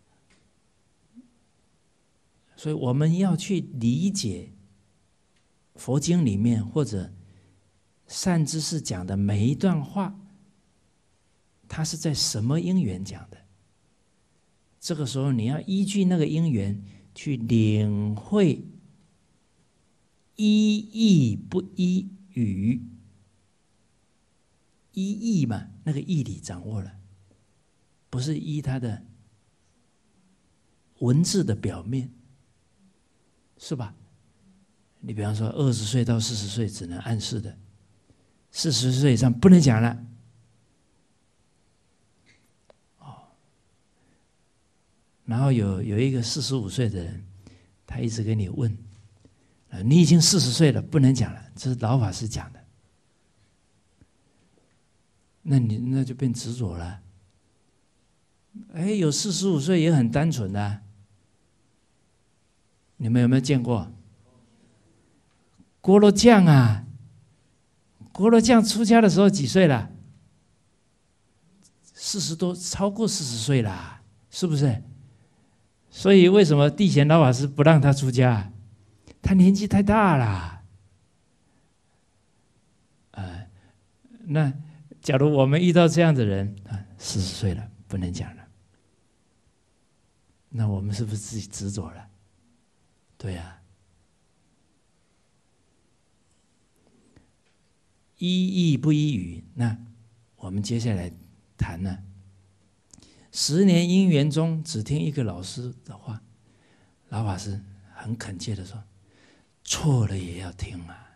所以我们要去理解佛经里面或者善知识讲的每一段话，它是在什么因缘讲的？这个时候你要依据那个因缘去领会依义不依语。 依义嘛，那个义理掌握了，不是依他的文字的表面，是吧？你比方说20岁到40岁只能暗示的，40岁以上不能讲了。然后有一个45岁的人，他一直跟你问，你已经40岁了，不能讲了，这是老法师讲的。那就变执着了。哎，有45岁也很单纯的啊，你们有没有见过？锅罗匠啊，锅罗匠出家的时候几岁了？40多，超过40岁啦，是不是？所以为什么地贤老法师不让他出家？他年纪太大了。那假如我们遇到这样的人，40岁了不能讲了，那我们是不是自己执着了？对呀。依义不依语，那我们接下来谈呢？10年因缘中，只听一个老师的话，老法师很恳切的说：“错了也要听啊，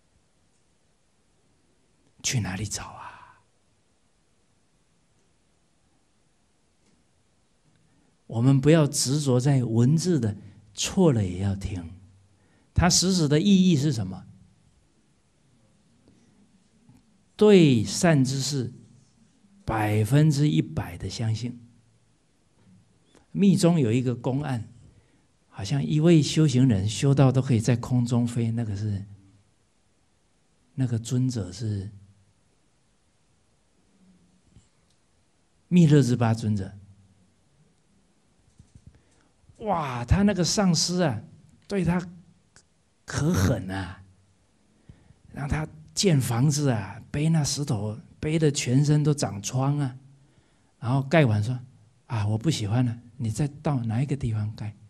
去哪里找啊？”我们不要执着在文字的错了也要听，它实质的意义是什么？对善知识100%的相信。密宗有一个公案，好像一位修行人修到都可以在空中飞，那个尊者是密勒日巴尊者。哇，他那个上师啊，对他可狠啊，让他建房子啊，背那石头，背的全身都长疮啊，然后盖完说：“啊，我不喜欢了，你再到哪一个地方盖？”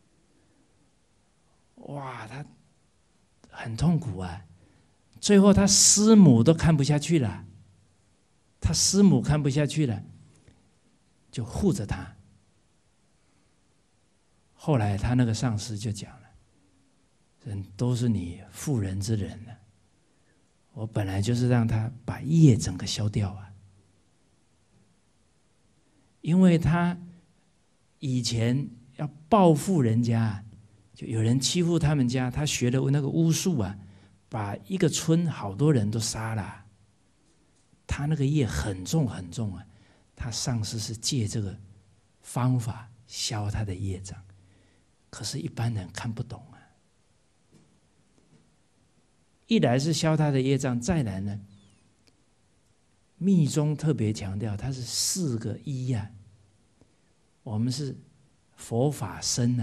哇，他很痛苦啊！最后他师母都看不下去了，就护着他。后来他那个上师就讲了：“人都是你妇人之仁了，我本来就是让他把业整个消掉啊。因为他以前要报复人家，就有人欺负他们家，他学的那个巫术啊，把一个村好多人都杀了。他那个业很重很重啊，他上师是借这个方法消他的业障，可是一般人看不懂啊。一来是消他的业障，再来呢，密宗特别强调，它是4个一啊。我们是佛法僧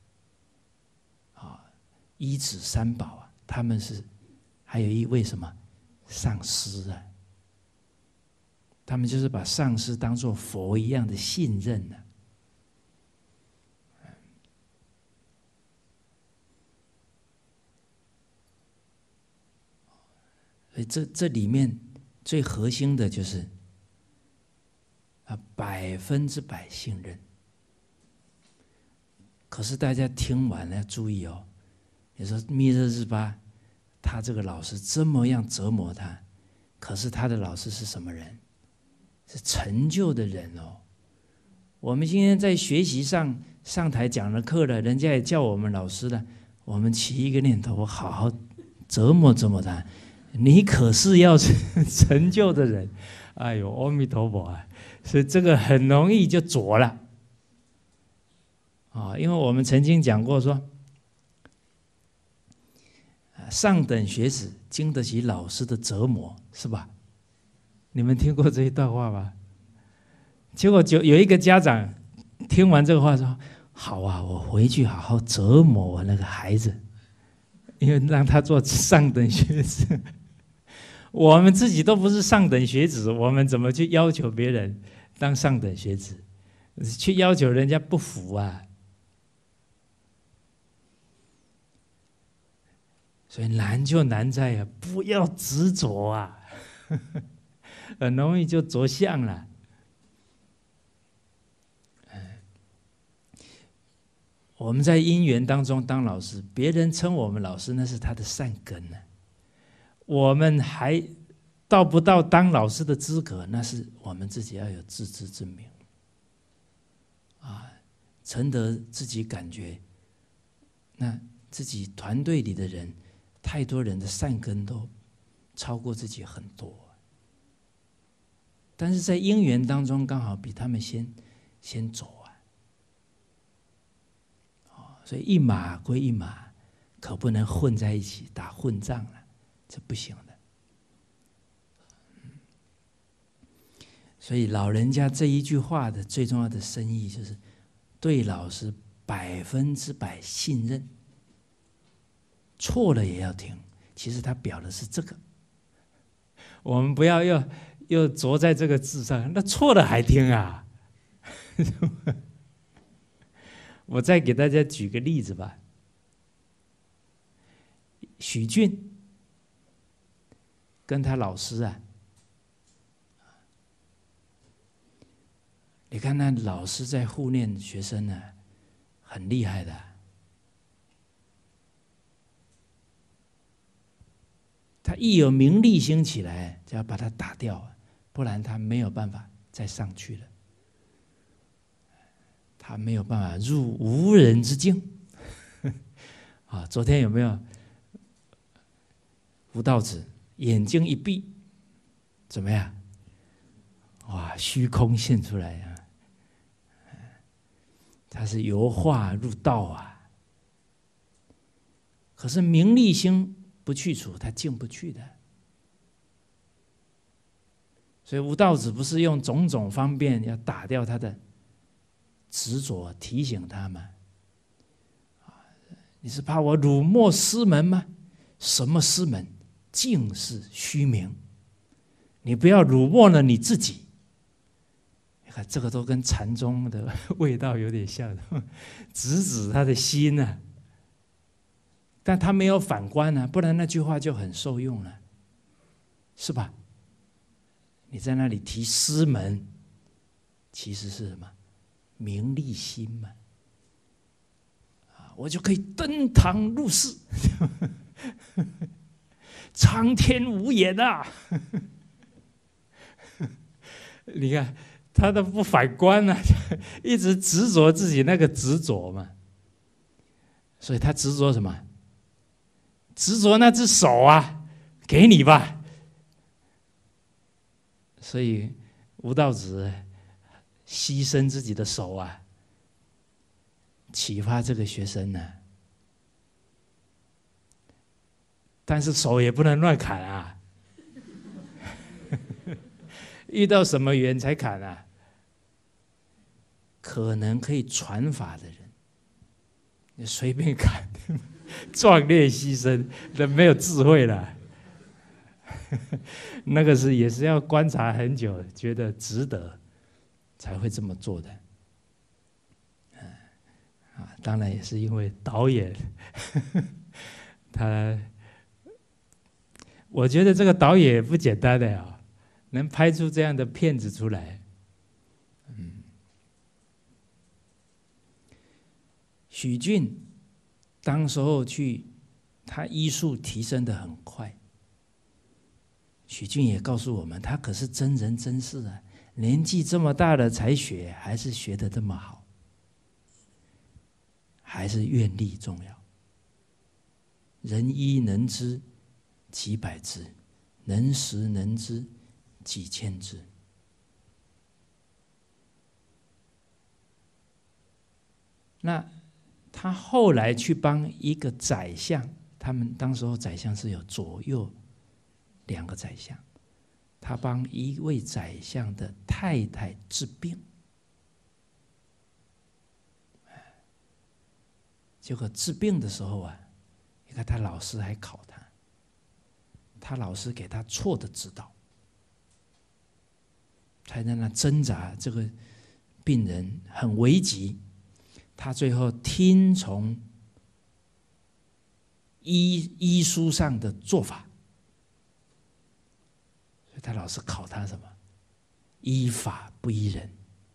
啊，依止三宝啊，他们是还有一位什么上师啊，他们就是把上师当作佛一样的信任啊。所以这里面最核心的就是100%信任。可是大家听完了要注意哦，你说密勒日巴他这个老师这么样折磨他，可是他的老师是什么人？是成就的人哦。我们今天在学习上台讲了课了，人家也叫我们老师了，我们起一个念头，我好好折磨他。你可是要成就的人，哎呦，阿弥陀佛啊！所以这个很容易就浊了啊。因为我们曾经讲过说，上等学子经得起老师的折磨，是吧？你们听过这一段话吧？结果就有一个家长听完这个话说：“好啊，我回去好好折磨我那个孩子，因为让他做上等学子。”我们自己都不是上等学子，我们怎么去要求别人当上等学子？去要求人家不服啊！所以难就难在不要执着啊！ 很容易就着相了。我们在因缘当中当老师，别人称我们老师，那是他的善根呢。我们还到不到当老师的资格，那是我们自己要有自知之明啊，诚得自己感觉，那自己团队里的人，太多人的善根都超过自己很多，但是在因缘当中刚好比他们先走啊，所以一码归一码，可不能混在一起打混仗了，这不行的。所以老人家这一句话的最重要的深意，就是对老师100%信任，错了也要听。其实他表的是这个，我们不要又着在这个字上，那错了还听啊？我再给大家举个例子吧。许俊跟他老师啊，你看那老师在护念学生呢，很厉害的。他一有名利心起来，就要把他打掉，不然他没有办法再上去了。他没有办法入无人之境。啊，昨天有没有吴道子眼睛一闭，怎么样？哇，虚空现出来啊！他是由化入道啊。可是名利心不去除，他进不去的。所以吴道子不是用种种方便要打掉他的执着，提醒他吗？你是怕我辱没师门吗？什么师门？尽是虚名。你不要辱没了你自己。你看这个都跟禅宗的味道有点像，直指他的心啊。但他没有反观啊，不然那句话就很受用了，是吧？你在那里提师门，其实是什么？名利心嘛。我就可以登堂入室，苍天无眼啊！你看他都不反观啊，一直执着自己那个执着嘛。所以他执着什么？执着那只手啊，给你吧。所以吴道子牺牲自己的手啊，启发这个学生呢。但是手也不能乱砍啊。遇到什么缘才砍啊？可能可以传法的人，你随便砍，壮烈牺牲，人没有智慧了。那个也是要观察很久，觉得值得，才会这么做的。当然也是因为导演，我觉得这个导演也不简单的呀，能拍出这样的片子出来。许俊当时候去，他医术提升得很快。许俊也告诉我们，他可是真人真事啊，年纪这么大了才学，还是学得这么好，还是愿力重要。人一能知几百知，能十能知几千知。那他后来去帮一个宰相，他们当时候宰相是有左右2个宰相，他帮一位宰相的太太治病，结果治病的时候啊，你看他老师还考他，他老师给他错的指导，才在那挣扎，这个病人很危急，他最后听从医书上的做法， 他老师考他什么？依法不依人。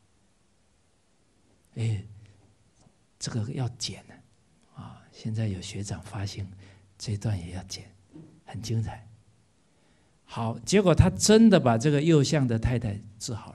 哎，这个要剪呢，啊！现在有学长发现这一段也要剪，很精彩。好，结果他真的把这个右相的太太治好了。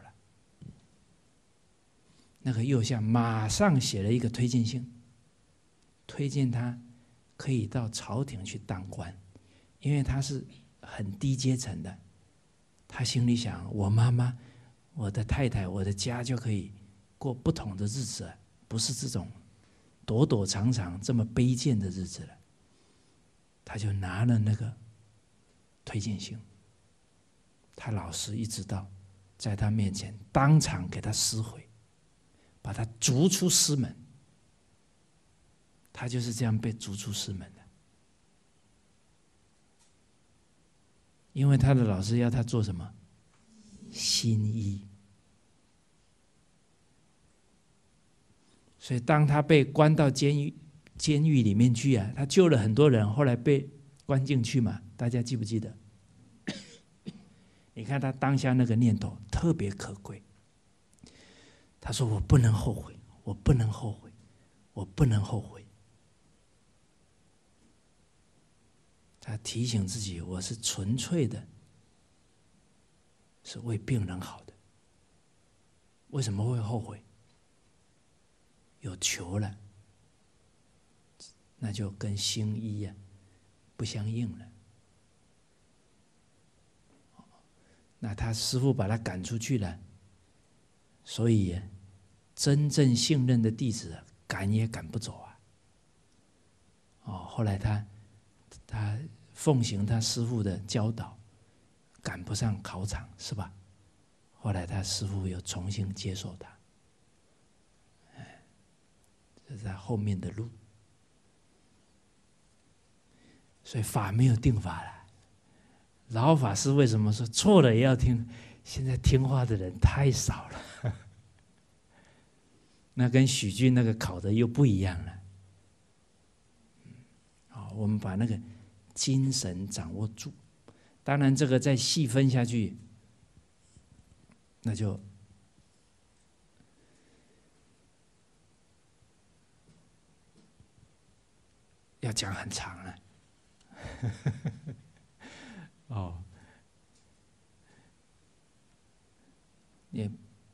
那个右相马上写了一个推荐信，推荐他可以到朝廷去当官，因为他是很低阶层的。他心里想：我妈妈、我的太太、我的家就可以过不同的日子了，不是这种躲躲藏藏这么卑贱的日子了。他就拿了那个推荐信，他老师一知道，在他面前当场给他撕毁，把他逐出师门。他就是这样被逐出师门的，因为他的老师要他做什么？新医。所以当他被关到监狱里面去啊，他救了很多人，后来被关进去嘛，大家记不记得？你看他当下那个念头特别可贵。他说：“我不能后悔，我不能后悔，我不能后悔。”他提醒自己：“我是纯粹的，是为病人好的。为什么会后悔？有求了，那就跟行医啊不相应了。那他师父把他赶出去了，所以真正信任的弟子赶也赶不走啊。后来他奉行他师父的教导，赶不上考场，是吧？后来他师父又重新接受他，这是他后面的路。所以法没有定法了。老法师为什么说错了也要听？现在听话的人太少了。那跟许君那个考的又不一样了。我们把那个精神掌握住。当然，这个再细分下去，那就要讲很长了。也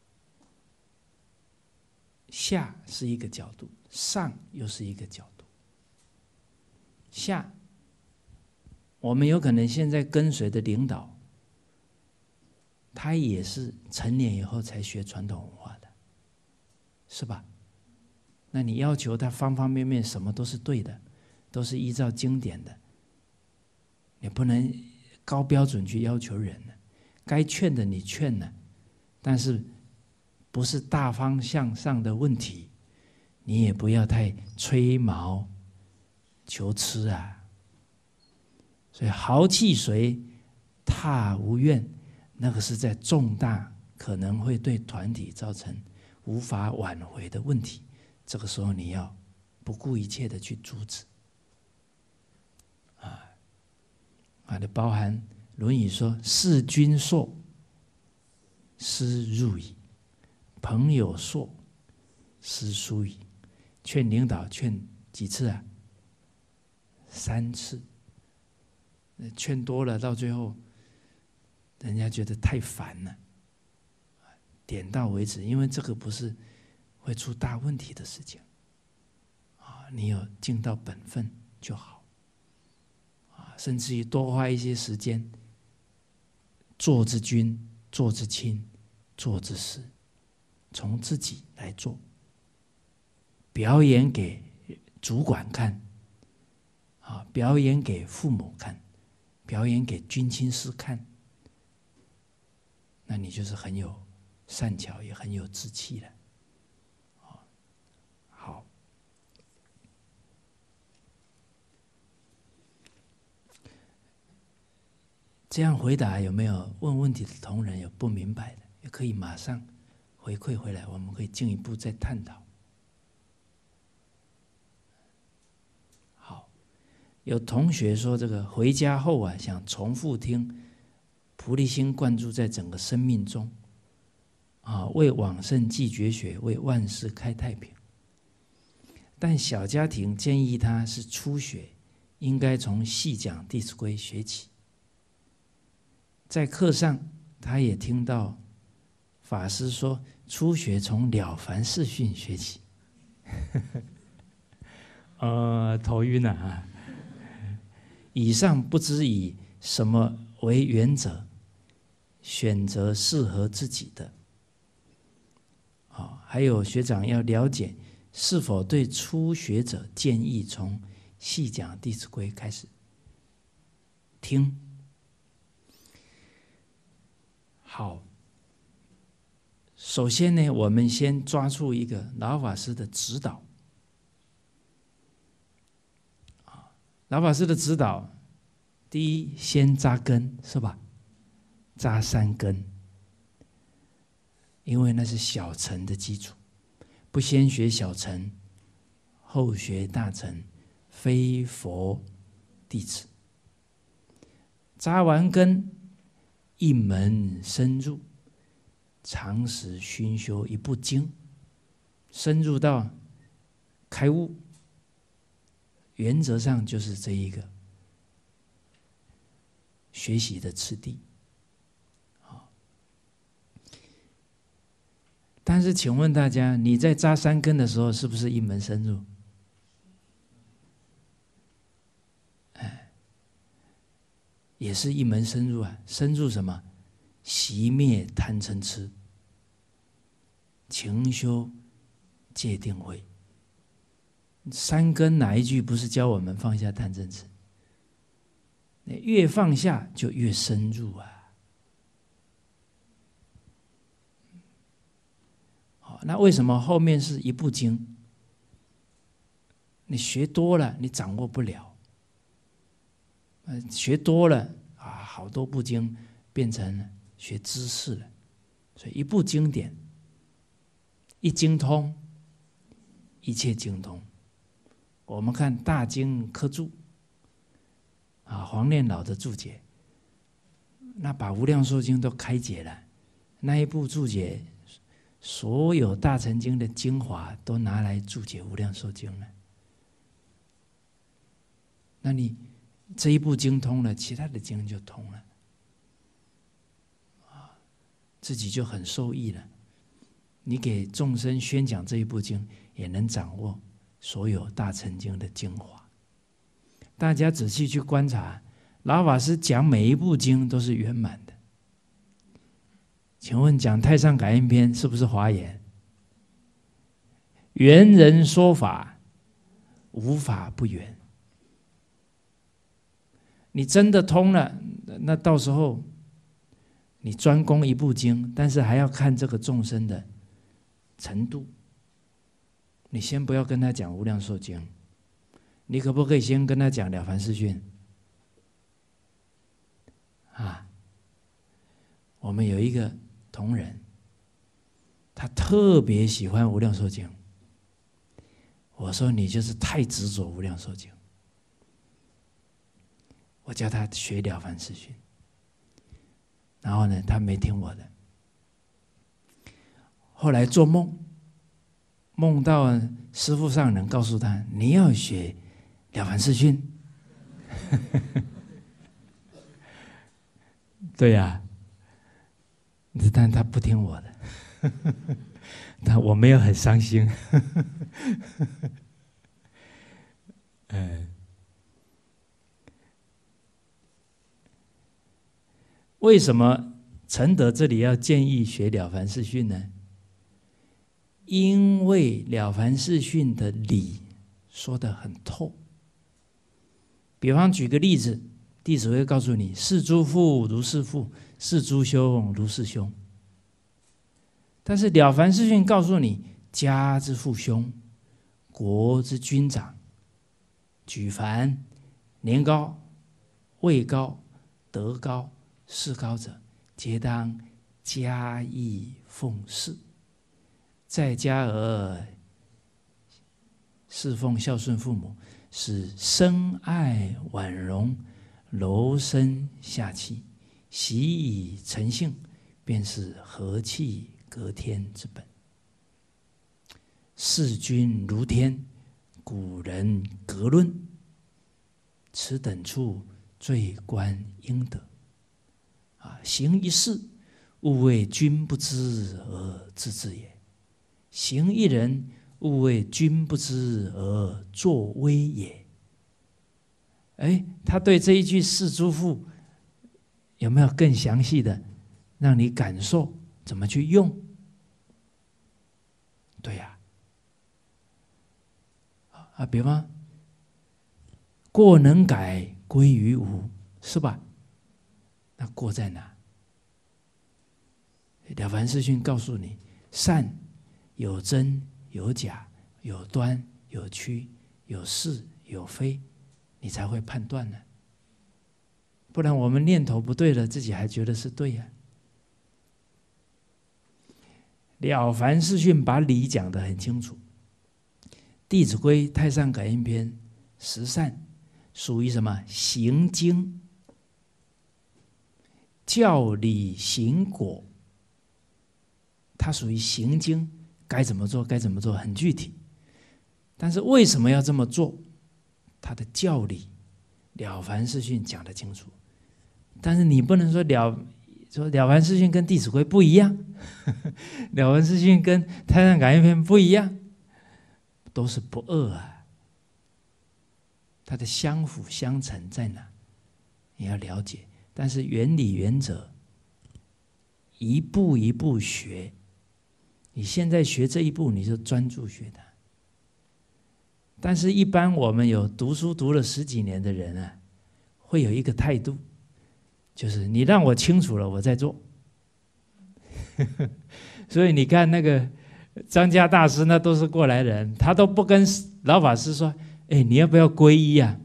下是一个角度，上又是一个角度。下，我们有可能现在跟随的领导，他也是成年以后才学传统文化的，是吧？那你要求他方方面面什么都是对的，都是依照经典的，你不能高标准去要求人呢。该劝的你劝呢，但是不是大方向上的问题，你也不要太吹毛求疵啊。所以豪气随，踏无怨，那个是在重大可能会对团体造成无法挽回的问题，这个时候你要不顾一切的去阻止。就包含《论语》说：“事君硕，斯入矣；朋友硕，斯疏矣。”劝领导劝几次啊？3次。劝多了，到最后，人家觉得太烦了，点到为止，因为这个不是会出大问题的事情。你有尽到本分就好。甚至于多花一些时间，做之君，做之亲，做之师，从自己来做，表演给主管看，表演给父母看，表演给君亲师看，那你就是很有善巧，也很有志气了。好。这样回答有没有问问题的同仁有不明白的，也可以马上回馈回来，我们可以进一步再探讨。好，有同学说这个回家后啊，想重复听菩提心灌注在整个生命中，为往生继绝学，为万世开太平。但小家庭建议他是初学，应该从细讲《弟子规》学起。在课上，他也听到法师说，初学从《了凡四训》学起。头晕了啊！以上不知以什么为原则，选择适合自己的。还有学长要了解，是否对初学者建议从细讲《弟子规》开始听。好，首先呢，我们先抓住一个老法师的指导。老法师的指导，第一，先扎根，是吧？扎三根，因为那是小乘的基础，不先学小乘，后学大乘，非佛弟子。扎完根，一门深入，长时熏修一部经，深入到开悟。原则上就是这一个学习的次第。但是请问大家，你在扎三根的时候是不是一门深入？也是一门深入啊。深入什么？熄灭贪嗔痴，勤修戒定慧。三根哪一句不是教我们放下贪嗔痴？越放下就越深入啊。那为什么后面是一部经？你学多了，你掌握不了。学多了好多部经变成学知识了。所以一部经典，一经通，一切经通。我们看大经科注黄念老的注解，那把无量寿经都开解了。那一部注解，所有大乘经的精华都拿来注解无量寿经了。那你这一部经通了，其他的经就通了，自己就很受益了。你给众生宣讲这一部经，也能掌握所有大乘经的精华。大家仔细去观察，老法师讲每一部经都是圆满的。请问讲《太上感应篇》是不是华严？圆人说法，无法不圆。你真的通了，那到时候你专攻一部经，但是还要看这个众生的程度。你先不要跟他讲无量寿经，你可不可以先跟他讲了凡四训？我们有一个同仁，他特别喜欢无量寿经。我说你就是太执着无量寿经。我叫他学了凡四训，然后呢，他没听我的。后来做梦，梦到师父上人告诉他，你要学了凡四训。对呀，但他不听我的，但我没有很伤心。为什么承德这里要建议学了凡四训呢？因为了凡四训的理说得很透。比方举个例子，弟子会告诉你：是诸父如是父，是诸兄如是兄。但是了凡四训告诉你，家之父兄，国之君长，举凡年高、位高、德高、势高者，皆当加以奉事。在家而侍奉孝顺父母，使深爱婉容，柔身下气， 习以成性，便是和气隔天之本。视君如天，古人格论，此等处最观应得。行一事，勿谓君不知而自治也；行一人，勿谓君不知而作威也。他对这一句是诸父有没有更详细的让你感受怎么去用？对呀，比方过能改，归于无，是吧？那过在哪？了凡四训告诉你，善有真有假，有端有曲，有是有非，你才会判断呢。不然我们念头不对了，自己还觉得是对呀。了凡四训把理讲得很清楚。弟子规太上感应篇十善属于什么？行经，教理行果，它属于行经，该怎么做该怎么做，很具体。但是为什么要这么做？它的教理了凡四训讲得清楚。但是你不能说了凡四训跟弟子规不一样，了凡四训跟太上感应篇不一样，都是不二啊。它的相辅相成在哪？你要了解。但是原理原则一步一步学，你现在学这一步，你就专注学它。但是一般我们有读书读了10几年的人啊，会有一个态度，就是你让我清楚了，我再做。所以你看那个张家大师，那都是过来人，他都不跟老法师说：“你要不要皈依啊？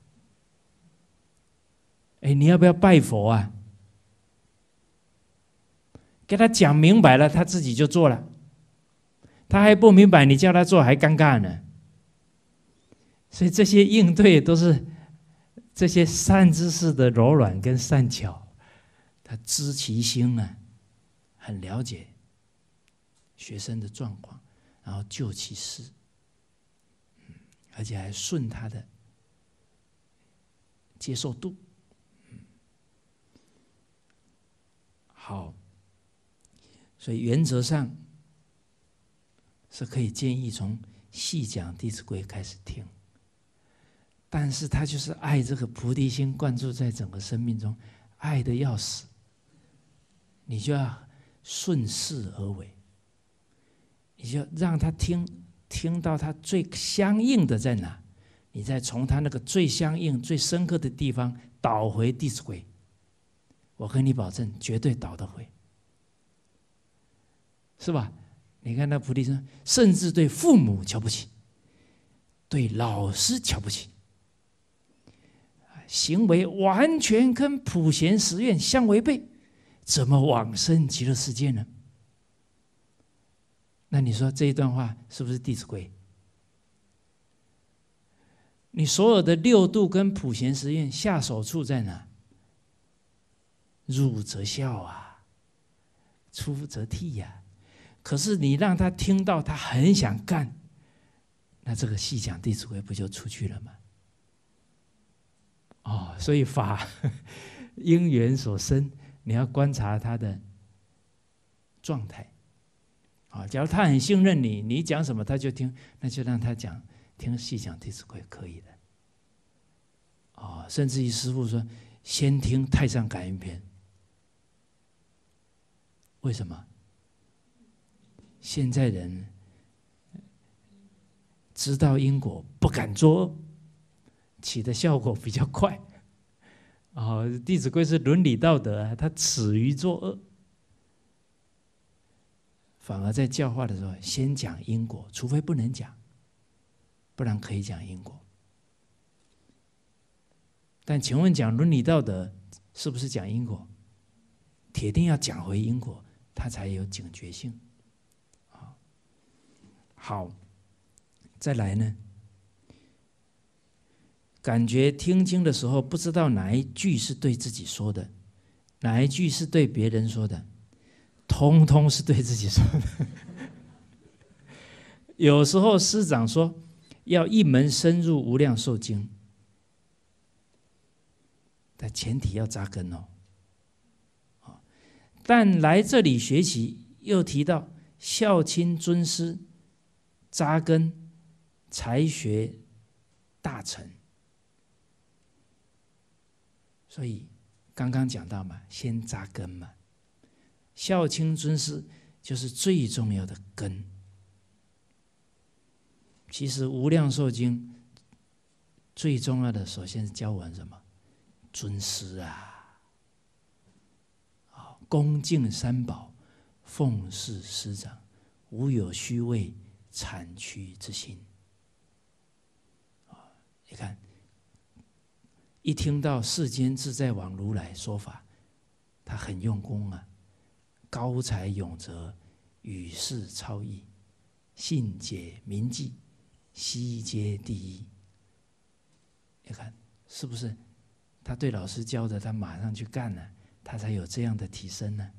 你要不要拜佛啊？”给他讲明白了，他自己就做了。他还不明白，你叫他做还尴尬呢。所以这些应对都是这些善知识的柔软跟善巧，他知其心啊，很了解学生的状况，然后就其事，而且还顺他的接受度。好，所以原则上是可以建议从细讲《弟子规》开始听。但是他就是爱这个菩提心灌注在整个生命中，爱得要死，你就要顺势而为，你就让他听到他最相应的在哪，你再从他那个最相应最深刻的地方导回《弟子规》，我跟你保证绝对导得回，是吧？你看那菩提心，甚至对父母瞧不起，对老师瞧不起，行为完全跟普贤十愿相违背，怎么往生极乐世界呢？那你说这一段话是不是《弟子规》？你所有的6度跟普贤十愿下手处在哪？入则孝啊，出则悌呀。可是你让他听到，他很想干，那这个细讲《弟子规》不就出去了吗？所以法因缘所生，你要观察他的状态。假如他很信任你，你讲什么他就听，那就让他讲，听细讲《弟子规》可以的。甚至于师父说，先听太上感应篇。为什么？现在人知道因果，不敢作恶，起的效果比较快。《弟子规》是伦理道德，它耻于作恶，反而在教化的时候先讲因果，除非不能讲，不然可以讲因果。但请问讲伦理道德是不是讲因果？铁定要讲回因果，它才有警觉性。好，再来呢，感觉听经的时候不知道哪一句是对自己说的， 哪一句是对别人说的，通通是对自己说的。有时候师长说要一门深入无量寿经，但前提要扎根哦。但来这里学习，又提到孝亲尊师，扎根才学大成。所以刚刚讲到嘛，先扎根嘛，孝亲尊师就是最重要的根。其实《无量寿经》最重要的，首先是教我们什么？尊师啊，恭敬三宝，奉事师长，无有虚位谄曲之心。你看，一听到世间自在王如来说法，他很用功啊，高才永泽，与世超异，信解明记，悉皆第一。你看是不是？他对老师教的，他马上去干了，他才有这样的提升呢。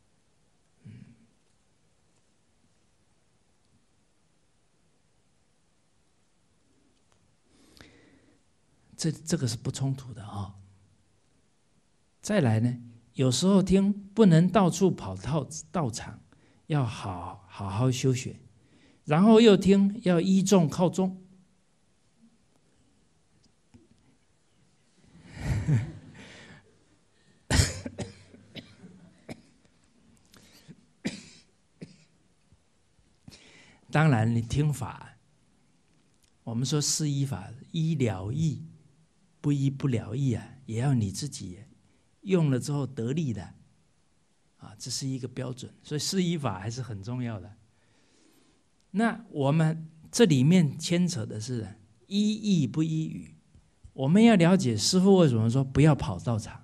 这个是不冲突的啊。再来呢，有时候听不能到处跑道场，要好好修学，然后又听要依众靠众。当然，你听法，我们说是依法，依了义，不依不了义啊，也要你自己用了之后得力的啊，这是一个标准。所以是依法还是很重要的。那我们这里面牵扯的是依义不依语，我们要了解师父为什么说不要跑道场，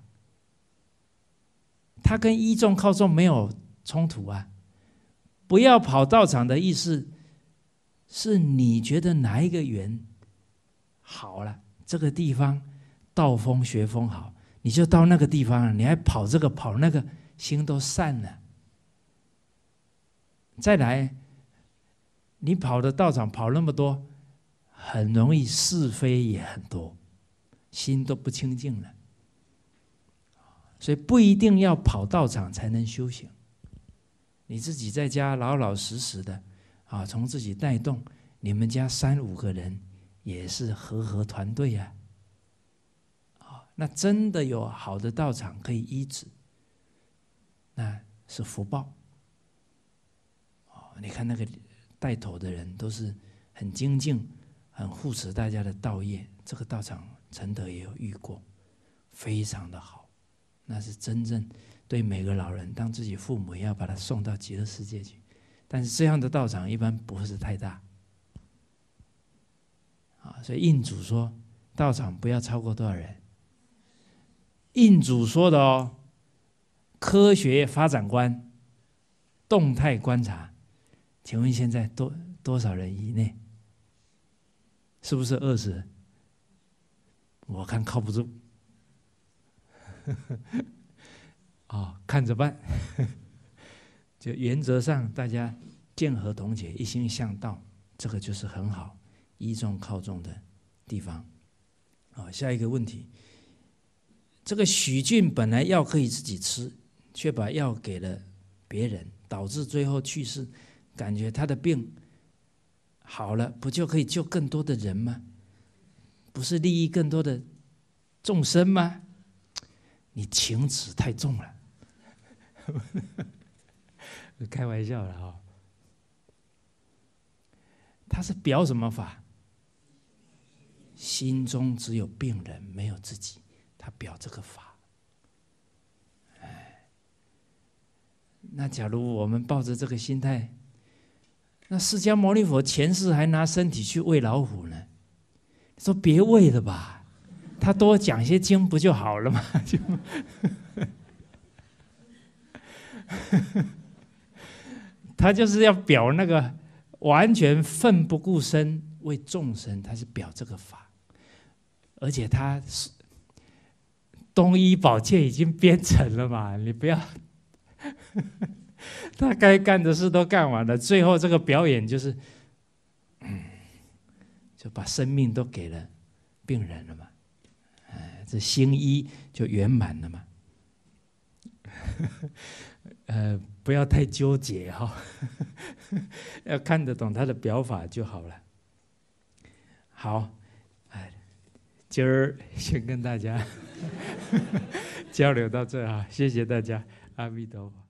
他跟依众靠众没有冲突啊。不要跑道场的意思是你觉得哪一个缘好了，这个地方道风学风好，你就到那个地方了，你还跑这个跑那个，心都散了。再来，你跑的道场跑那么多，很容易是非也很多，心都不清净了。所以不一定要跑道场才能修行，你自己在家老老实实的啊，从自己带动，你们家3、5个人也是和团队啊。那真的有好的道场可以依止，那是福报。你看那个带头的人都是很精进，很护持大家的道业，这个道场承德也有遇过，非常的好。那是真正对每个老人当自己父母，也要把他送到极乐世界去。但是这样的道场一般不是太大，所以印主说道场不要超过多少人。印主说的哦，科学发展观，动态观察。请问现在多少人以内？是不是20？我看靠不住。看着办。就原则上大家见合同解，一心向道，这个就是很好依众靠众的地方。下一个问题，这个许俊本来药可以自己吃，却把药给了别人，导致最后去世，感觉他的病好了，不就可以救更多的人吗？不是利益更多的众生吗？你情执太重了。开玩笑了哈。他是表什么法？心中只有病人，没有自己，他表这个法。那假如我们抱着这个心态，那释迦牟尼佛前世还拿身体去喂老虎呢？你说别喂了吧，他多讲些经不就好了吗？他就是要表那个完全奋不顾身为众生，他是表这个法，而且他东医保健已经编成了嘛，你不要他该干的事都干完了，最后这个表演就是就把生命都给了病人了嘛，这行医就圆满了嘛。不要太纠结哈，要看得懂他的表法就好了。好，今儿先跟大家交流到这啊，谢谢大家，阿弥陀佛。